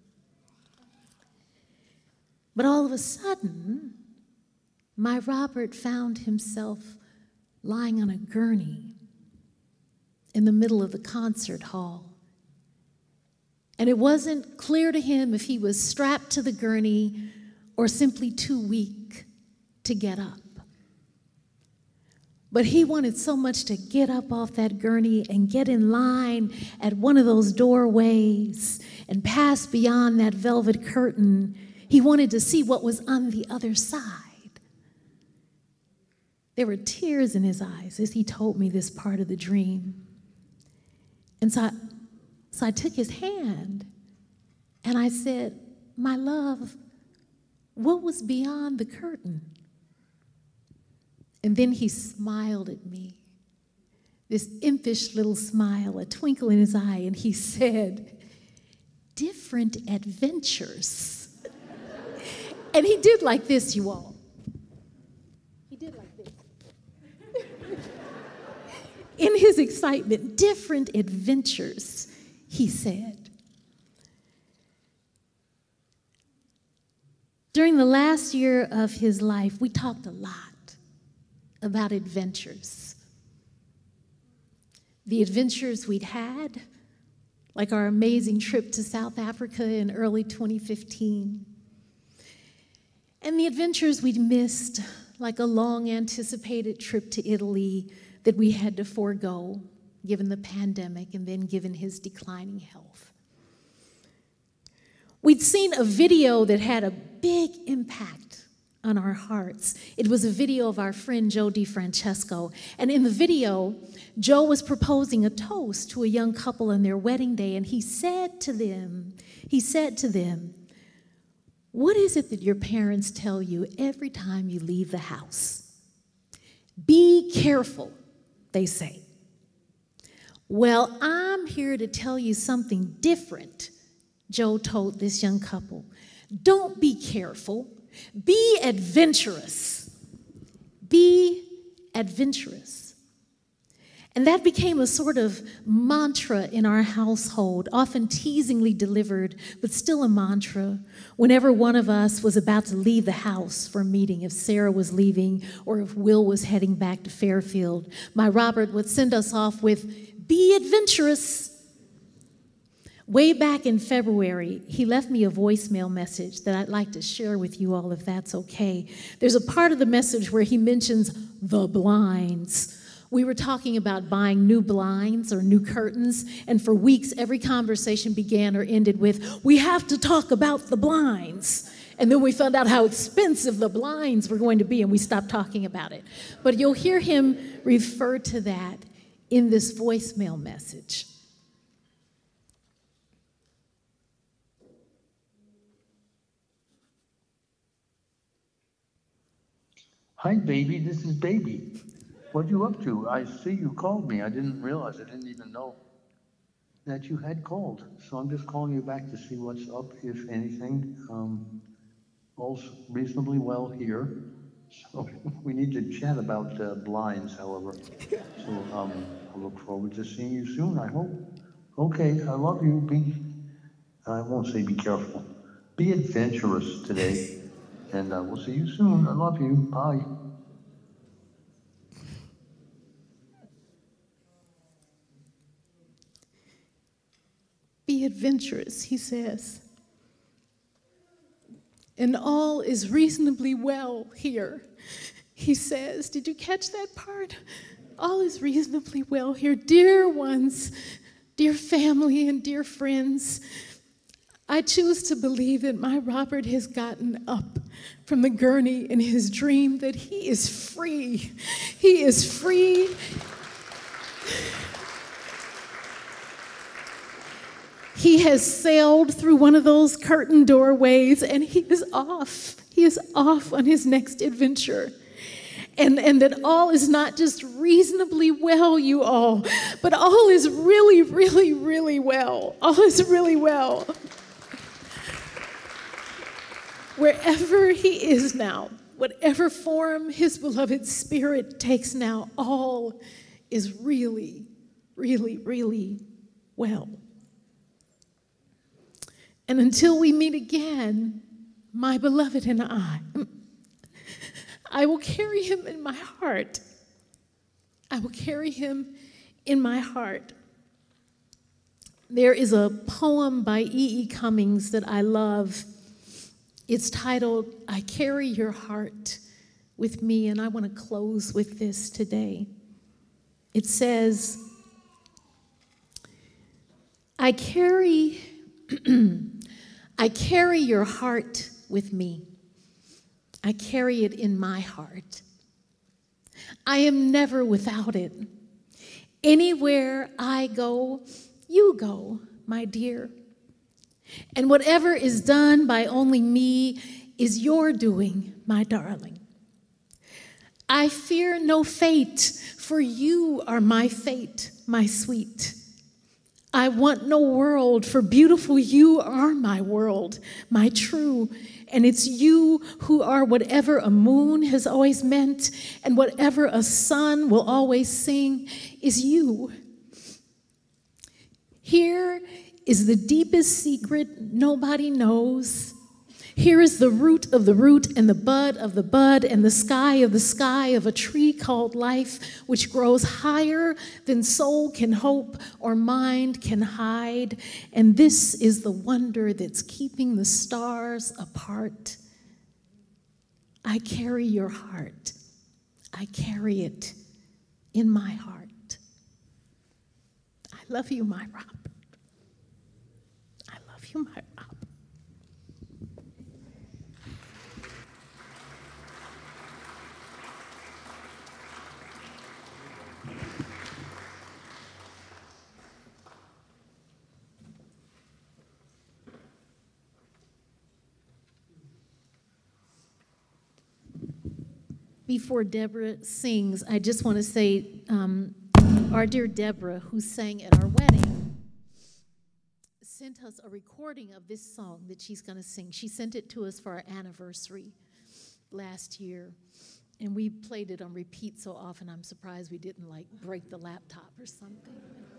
But all of a sudden, my Robert found himself lying on a gurney in the middle of the concert hall. And it wasn't clear to him if he was strapped to the gurney or simply too weak to get up. But he wanted so much to get up off that gurney and get in line at one of those doorways and pass beyond that velvet curtain. He wanted to see what was on the other side. There were tears in his eyes as he told me this part of the dream. And so I, so I took his hand and I said, "My love, what was beyond the curtain?" And then he smiled at me, this impish little smile, a twinkle in his eye, and he said, "Different adventures." And he did like this, you all. He did like this. In his excitement, "Different adventures," he said. During the last year of his life, we talked a lot about adventures. The adventures we'd had, like our amazing trip to South Africa in early twenty fifteen. And the adventures we'd missed, like a long-anticipated trip to Italy that we had to forego, given the pandemic and then given his declining health. We'd seen a video that had a big impact on our hearts. It was a video of our friend Joe DeFrancesco. And in the video, Joe was proposing a toast to a young couple on their wedding day, and he said to them, he said to them, "What is it that your parents tell you every time you leave the house? Be careful," they say. "Well, I'm here to tell you something different," Joe told this young couple. "Don't be careful. Be adventurous. Be adventurous." And that became a sort of mantra in our household, often teasingly delivered, but still a mantra. Whenever one of us was about to leave the house for a meeting, if Sarah was leaving or if Will was heading back to Fairfield, my Robert would send us off with, "Be adventurous." Way back in February, he left me a voicemail message that I'd like to share with you all, if that's okay. There's a part of the message where he mentions the blinds. We were talking about buying new blinds or new curtains, and for weeks, every conversation began or ended with, "We have to talk about the blinds." And then we found out how expensive the blinds were going to be, and we stopped talking about it. But you'll hear him refer to that in this voicemail message. Hi, baby, this is baby. What are you up to? I see you called me. I didn't realize, I didn't even know that you had called. So I'm just calling you back to see what's up, if anything. Um, all's reasonably well here. So we need to chat about uh, blinds, however. So um, I look forward to seeing you soon, I hope. Okay, I love you. Be, I won't say be careful. Be adventurous today. And uh, we'll see you soon. I love you. Bye. Be adventurous, he says. And all is reasonably well here, he says. Did you catch that part? All is reasonably well here. Dear ones, dear family, and dear friends, I choose to believe that my Robert has gotten up from the gurney in his dream, that he is free. He is free. He has sailed through one of those curtain doorways, and he is off. He is off on his next adventure. And, and that all is not just reasonably well, you all, but all is really, really, really well. All is really well. Wherever he is now, whatever form his beloved spirit takes now, all is really, really, really well. And until we meet again, my beloved and I, I will carry him in my heart. I will carry him in my heart. There is a poem by E E. Cummings that I love. It's titled, "I Carry Your Heart with Me," and I want to close with this today. It says, I carry, I carry your heart with me. I carry it in my heart. I am never without it. Anywhere I go, you go, my dear. And whatever is done by only me is your doing, my darling. I fear no fate, for you are my fate, my sweet. I want no world, for beautiful you are my world, my true. And it's you who are whatever a moon has always meant, and whatever a sun will always sing is you. Here is the deepest secret nobody knows. Here is the root of the root and the bud of the bud and the sky of the sky of a tree called life, which grows higher than soul can hope or mind can hide. And this is the wonder that's keeping the stars apart. I carry your heart. I carry it in my heart. I love you, my Robert. My Robert. Before Deborah sings, I just want to say, um, our dear Deborah, who sang at our wedding, sent us a recording of this song that she's going to sing. She sent it to us for our anniversary last year. And we played it on repeat so often, I'm surprised we didn't like break the laptop or something.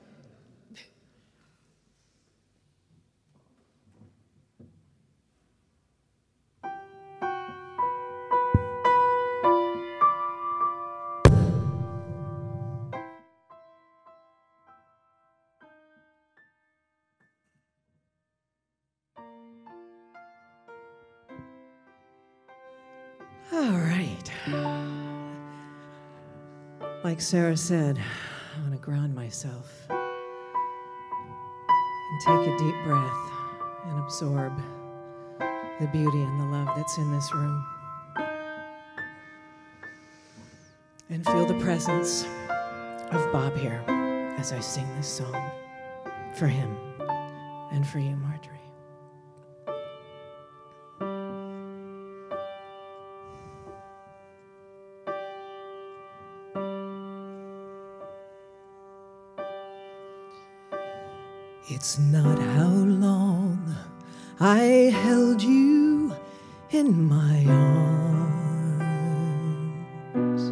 All right. Like Sarah said, I want to ground myself and take a deep breath and absorb the beauty and the love that's in this room. And feel the presence of Bob here as I sing this song for him and for you, Marjorie. It's not how long I held you in my arms.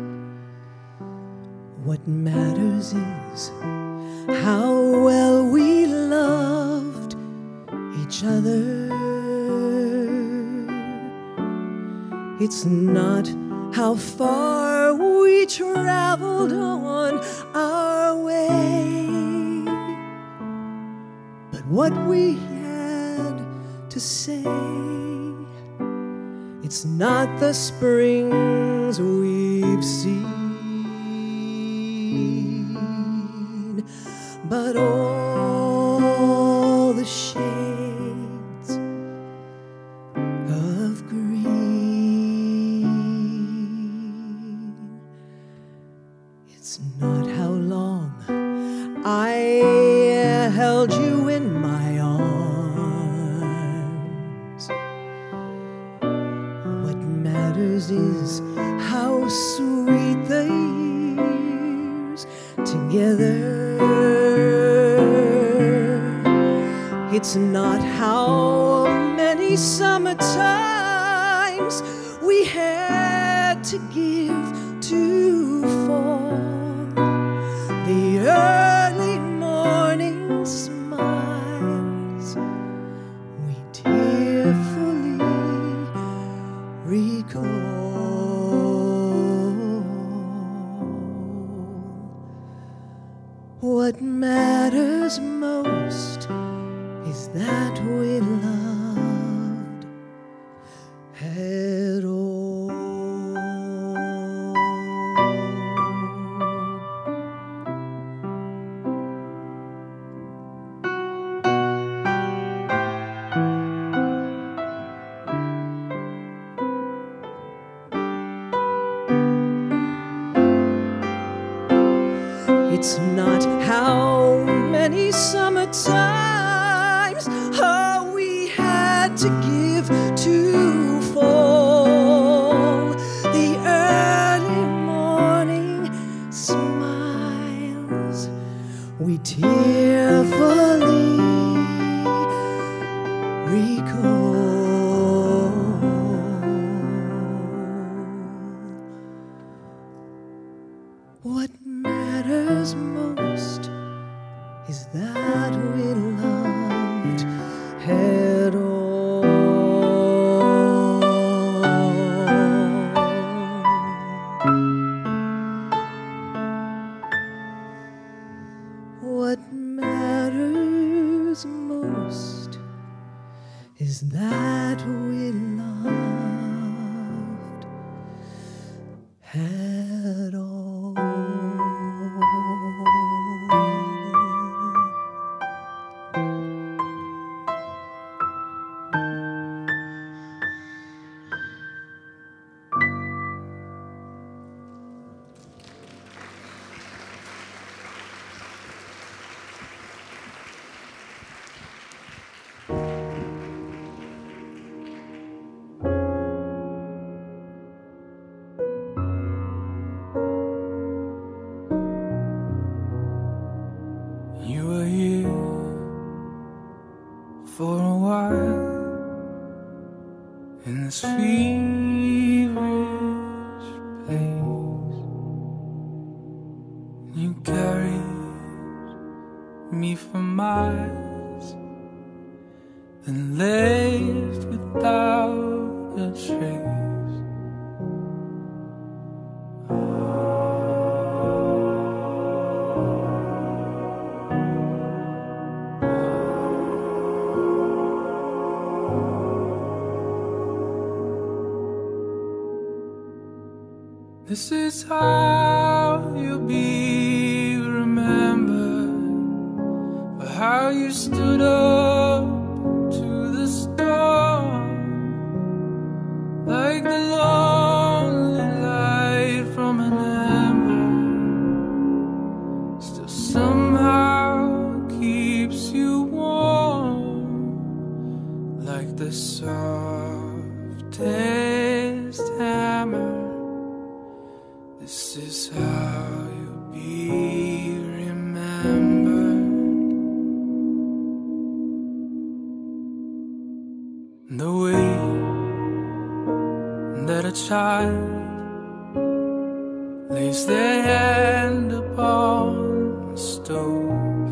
What matters is how well we loved each other. It's not how far we traveled on our way, what we had to say. It's not the springs we've seen, but all the shades of green. It's not how long I held you in my arms. What matters is how sweet the years together. It's not how many summer times we had to give to fall. The early morning smiles we tearfully recall. What matters most is that we loved at all. It's not how many summer times oh, we had to give to fall. The early morning smiles we tearfully recall. What matters most is that we loved at all. What matters most is that we loved at all. You were here for a while in this feverish place. me for miles and left without a trace. This is how you'll be remembered, for how you stood up to the storm, like the lonely light from an ember, still somehow keeps you warm, like the softest hammer. This is how you'll be remembered. The way that a child lays their hand upon the stove.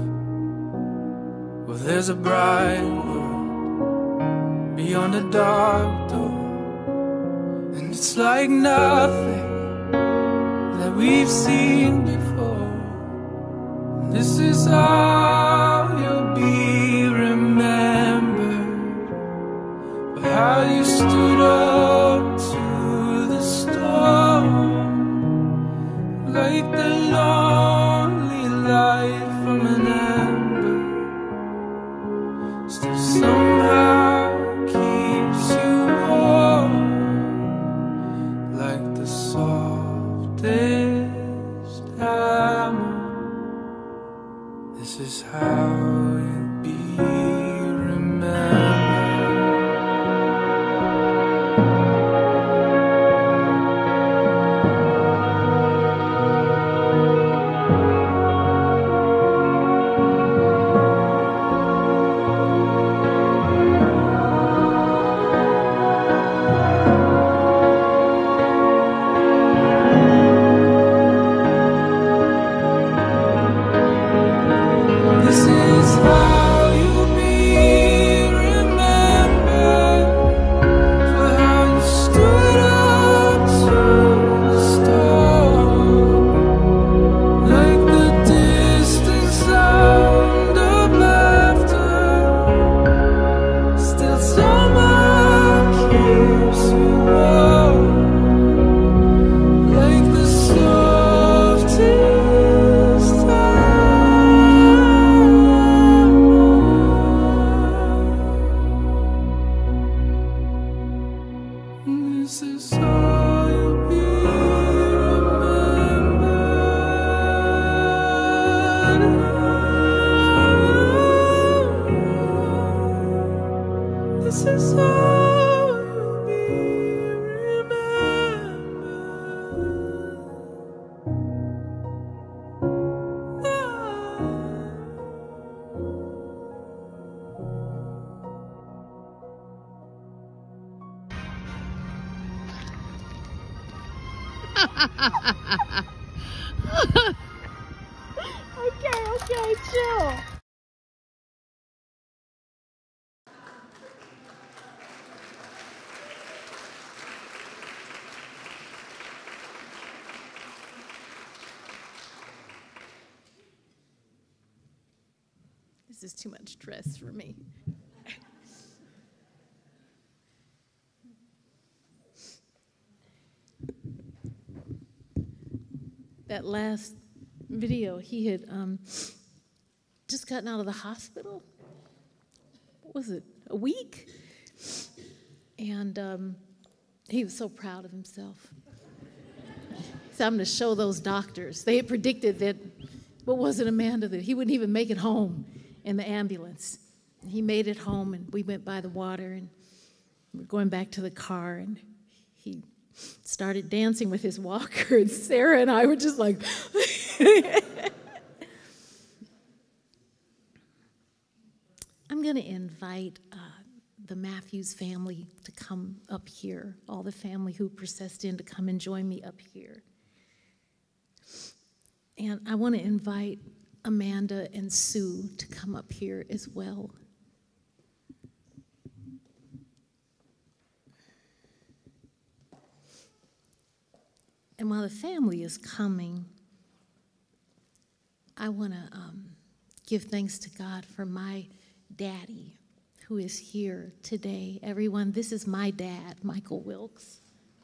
Well, there's a bright world beyond a dark door, and it's like nothing that we've seen before. This is how you'll be remembered, for how you stood up to the storm, like the lonely light from an ember, still somehow keeps you warm, like the softest hammer. This is how you'll be remembered. Okay, okay, chill. This is too much stress for me. That last video, he had um, just gotten out of the hospital. What was it, a week? And um, he was so proud of himself. He said, I'm going to show those doctors. They had predicted that, what was it, Amanda, that he wouldn't even make it home in the ambulance. He made it home, and we went by the water, and we were going back to the car, and he started dancing with his walker, and Sarah and I were just like, I'm going to invite uh, the Matthews family to come up here, all the family who processed in to come and join me up here. And I want to invite Amanda and Sue to come up here as well. And while the family is coming, I want to um, give thanks to God for my daddy who is here today. Everyone, this is my dad, Michael Wilkes.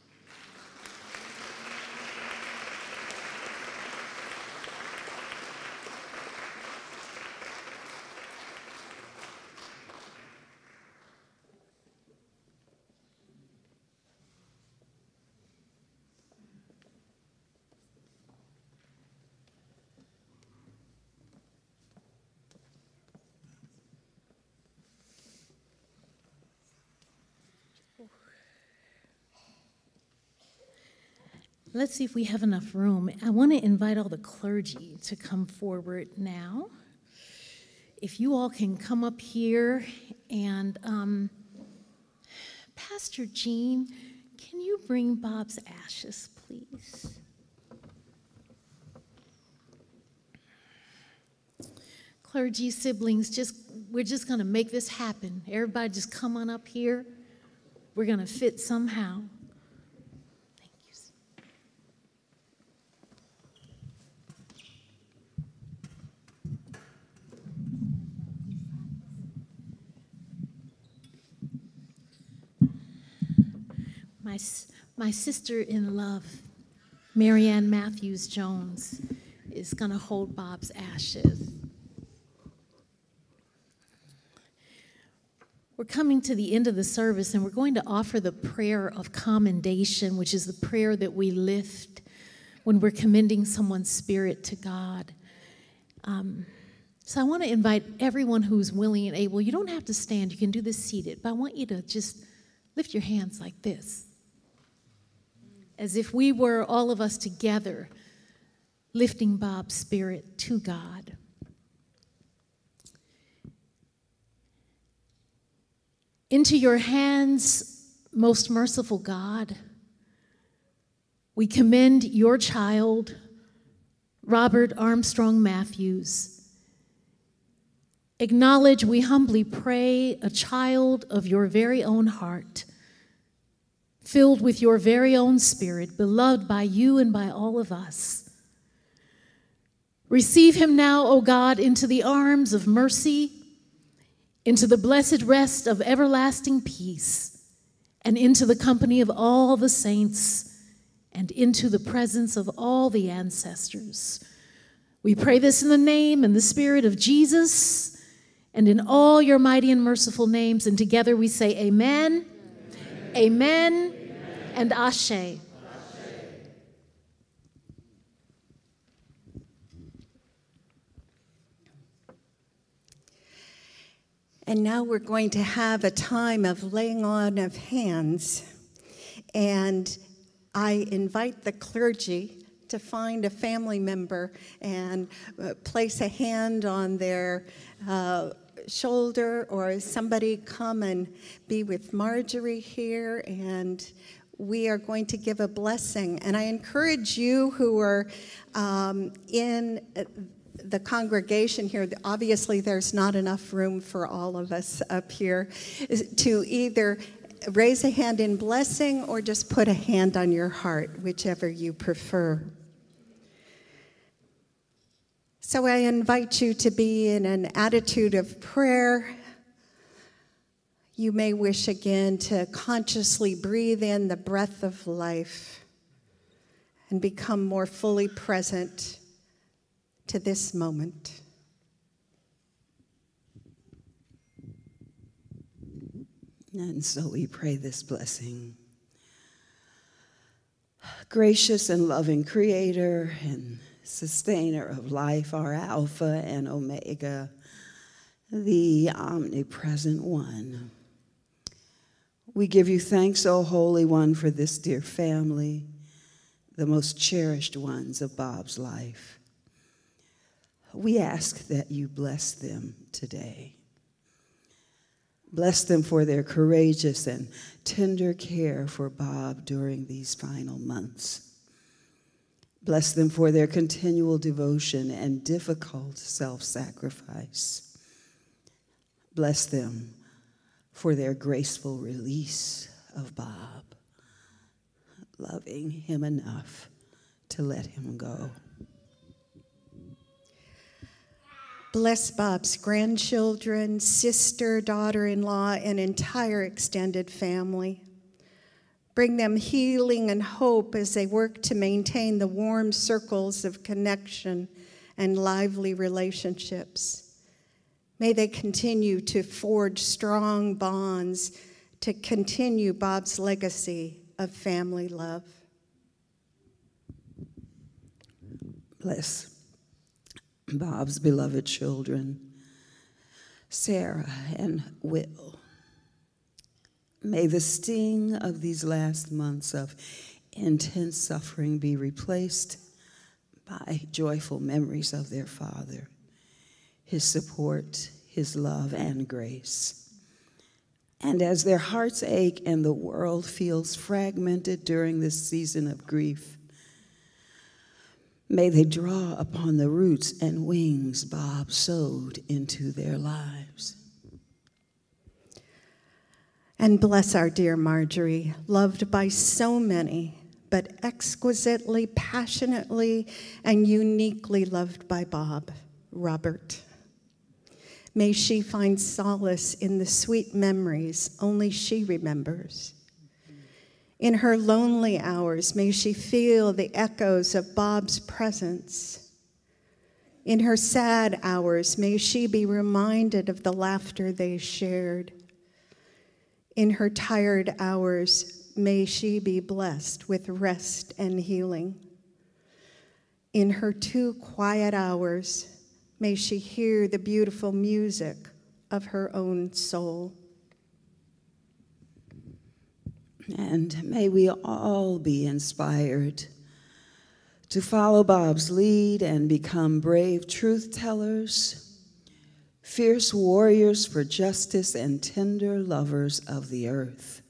Let's see if we have enough room. I want to invite all the clergy to come forward now. If you all can come up here, and um, Pastor Jean, can you bring Bob's ashes, please? Clergy, siblings, just we're just going to make this happen. Everybody just come on up here. We're going to fit somehow. My, my sister-in-love, Marianne Matthews Jones, is going to hold Bob's ashes. We're coming to the end of the service, and we're going to offer the prayer of commendation, which is the prayer that we lift when we're commending someone's spirit to God. Um, so I want to invite everyone who's willing and able. You don't have to stand. You can do this seated, but I want you to just lift your hands like this, as if we were all of us together lifting Bob's spirit to God. Into your hands, most merciful God, we commend your child, Robert Armstrong Matthews. Acknowledge, we humbly pray, a child of your very own heart, filled with your very own spirit, beloved by you and by all of us. Receive him now, O God, into the arms of mercy, into the blessed rest of everlasting peace, and into the company of all the saints, and into the presence of all the ancestors. We pray this in the name and the spirit of Jesus, and in all your mighty and merciful names, and together we say amen, amen, amen, and Ashe. And now we're going to have a time of laying on of hands. And I invite the clergy to find a family member and uh, place a hand on their uh, shoulder, or somebody come and be with Marjorie here, and we are going to give a blessing. And I encourage you who are um, in the congregation here, obviously there's not enough room for all of us up here, to either raise a hand in blessing or just put a hand on your heart, whichever you prefer. So I invite you to be in an attitude of prayer. You may wish again to consciously breathe in the breath of life and become more fully present to this moment. And so we pray this blessing. Gracious and loving Creator and Sustainer of life, our Alpha and Omega, the omnipresent One. We give you thanks, O Holy One, for this dear family, the most cherished ones of Bob's life. We ask that you bless them today. Bless them for their courageous and tender care for Bob during these final months. Bless them for their continual devotion and difficult self-sacrifice. Bless them for their graceful release of Bob, loving him enough to let him go. Bless Bob's grandchildren, sister, daughter-in-law, and entire extended family. Bring them healing and hope as they work to maintain the warm circles of connection and lively relationships. May they continue to forge strong bonds to continue Bob's legacy of family love. Bless Bob's beloved children, Sarah and Will. May the sting of these last months of intense suffering be replaced by joyful memories of their father, his support, his love, and grace. And as their hearts ache and the world feels fragmented during this season of grief, may they draw upon the roots and wings Bob sowed into their lives. And bless our dear Marjorie, loved by so many, but exquisitely, passionately, and uniquely loved by Bob, Robert. May she find solace in the sweet memories only she remembers. In her lonely hours, may she feel the echoes of Bob's presence. In her sad hours, may she be reminded of the laughter they shared. In her tired hours, may she be blessed with rest and healing. In her too quiet hours, may she hear the beautiful music of her own soul. And may we all be inspired to follow Bob's lead and become brave truth tellers, fierce warriors for justice, and tender lovers of the earth.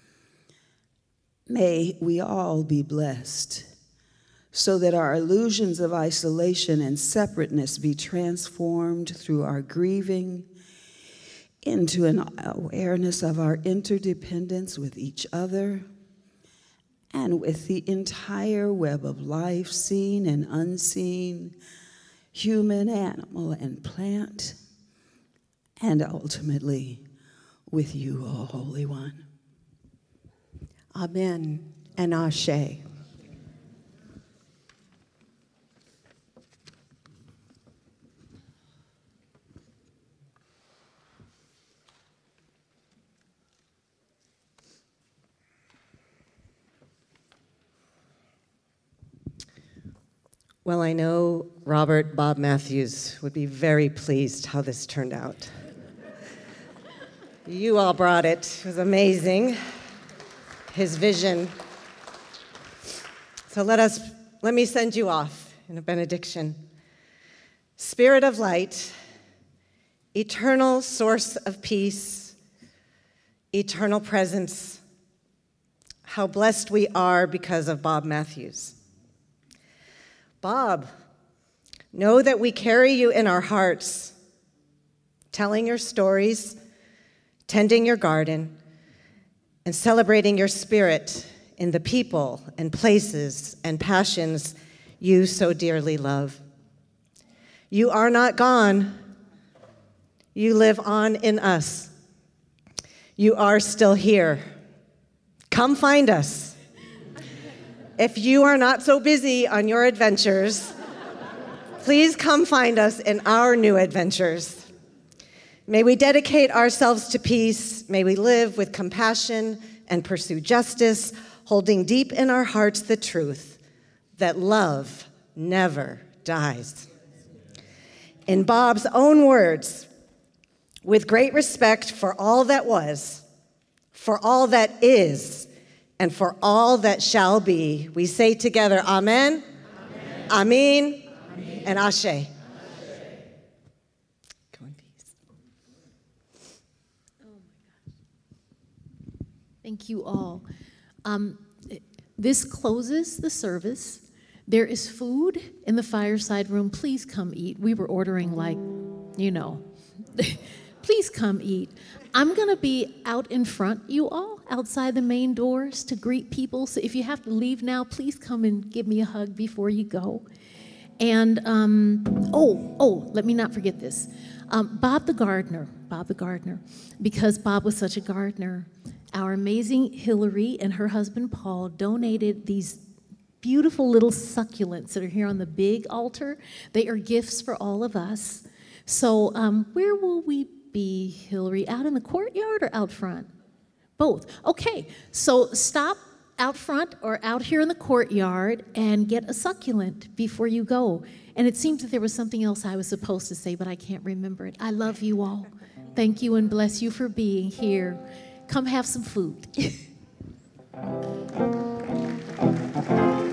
May we all be blessed so that our illusions of isolation and separateness be transformed through our grieving into an awareness of our interdependence with each other and with the entire web of life, seen and unseen, human, animal, and plant, and ultimately with you, O Holy One. Amen and Ashe. Well, I know Robert Bob Matthews would be very pleased how this turned out. You all brought it. It was amazing. His vision. So let us, let me send you off in a benediction. Spirit of light, eternal source of peace, eternal presence, how blessed we are because of Bob Matthews. Bob, know that we carry you in our hearts, telling your stories, tending your garden, and celebrating your spirit in the people and places and passions you so dearly love. You are not gone. You live on in us. You are still here. Come find us. If you are not so busy on your adventures, please come find us in our new adventures. May we dedicate ourselves to peace. May we live with compassion and pursue justice, holding deep in our hearts the truth that love never dies. In Bob's own words, with great respect for all that was, for all that is, and for all that shall be, we say together, Amen, Amen, Amen, Amen. And Ashe. Ashe. Go in peace. Oh my gosh. Thank you all. Um, this closes the service. There is food in the fireside room. Please come eat. We were ordering like, you know, please come eat. I'm going to be out in front, you all, outside the main doors to greet people. So if you have to leave now, please come and give me a hug before you go. And, um, oh, oh, let me not forget this. Um, Bob the gardener, Bob the gardener, because Bob was such a gardener, our amazing Hillary and her husband Paul donated these beautiful little succulents that are here on the big altar. They are gifts for all of us. So um, where will we be, Hillary? Out in the courtyard or out front? Both. Okay, so stop out front or out here in the courtyard and get a succulent before you go. And it seems that there was something else I was supposed to say, but I can't remember it. I love you all. Thank you and bless you for being here. Come have some food.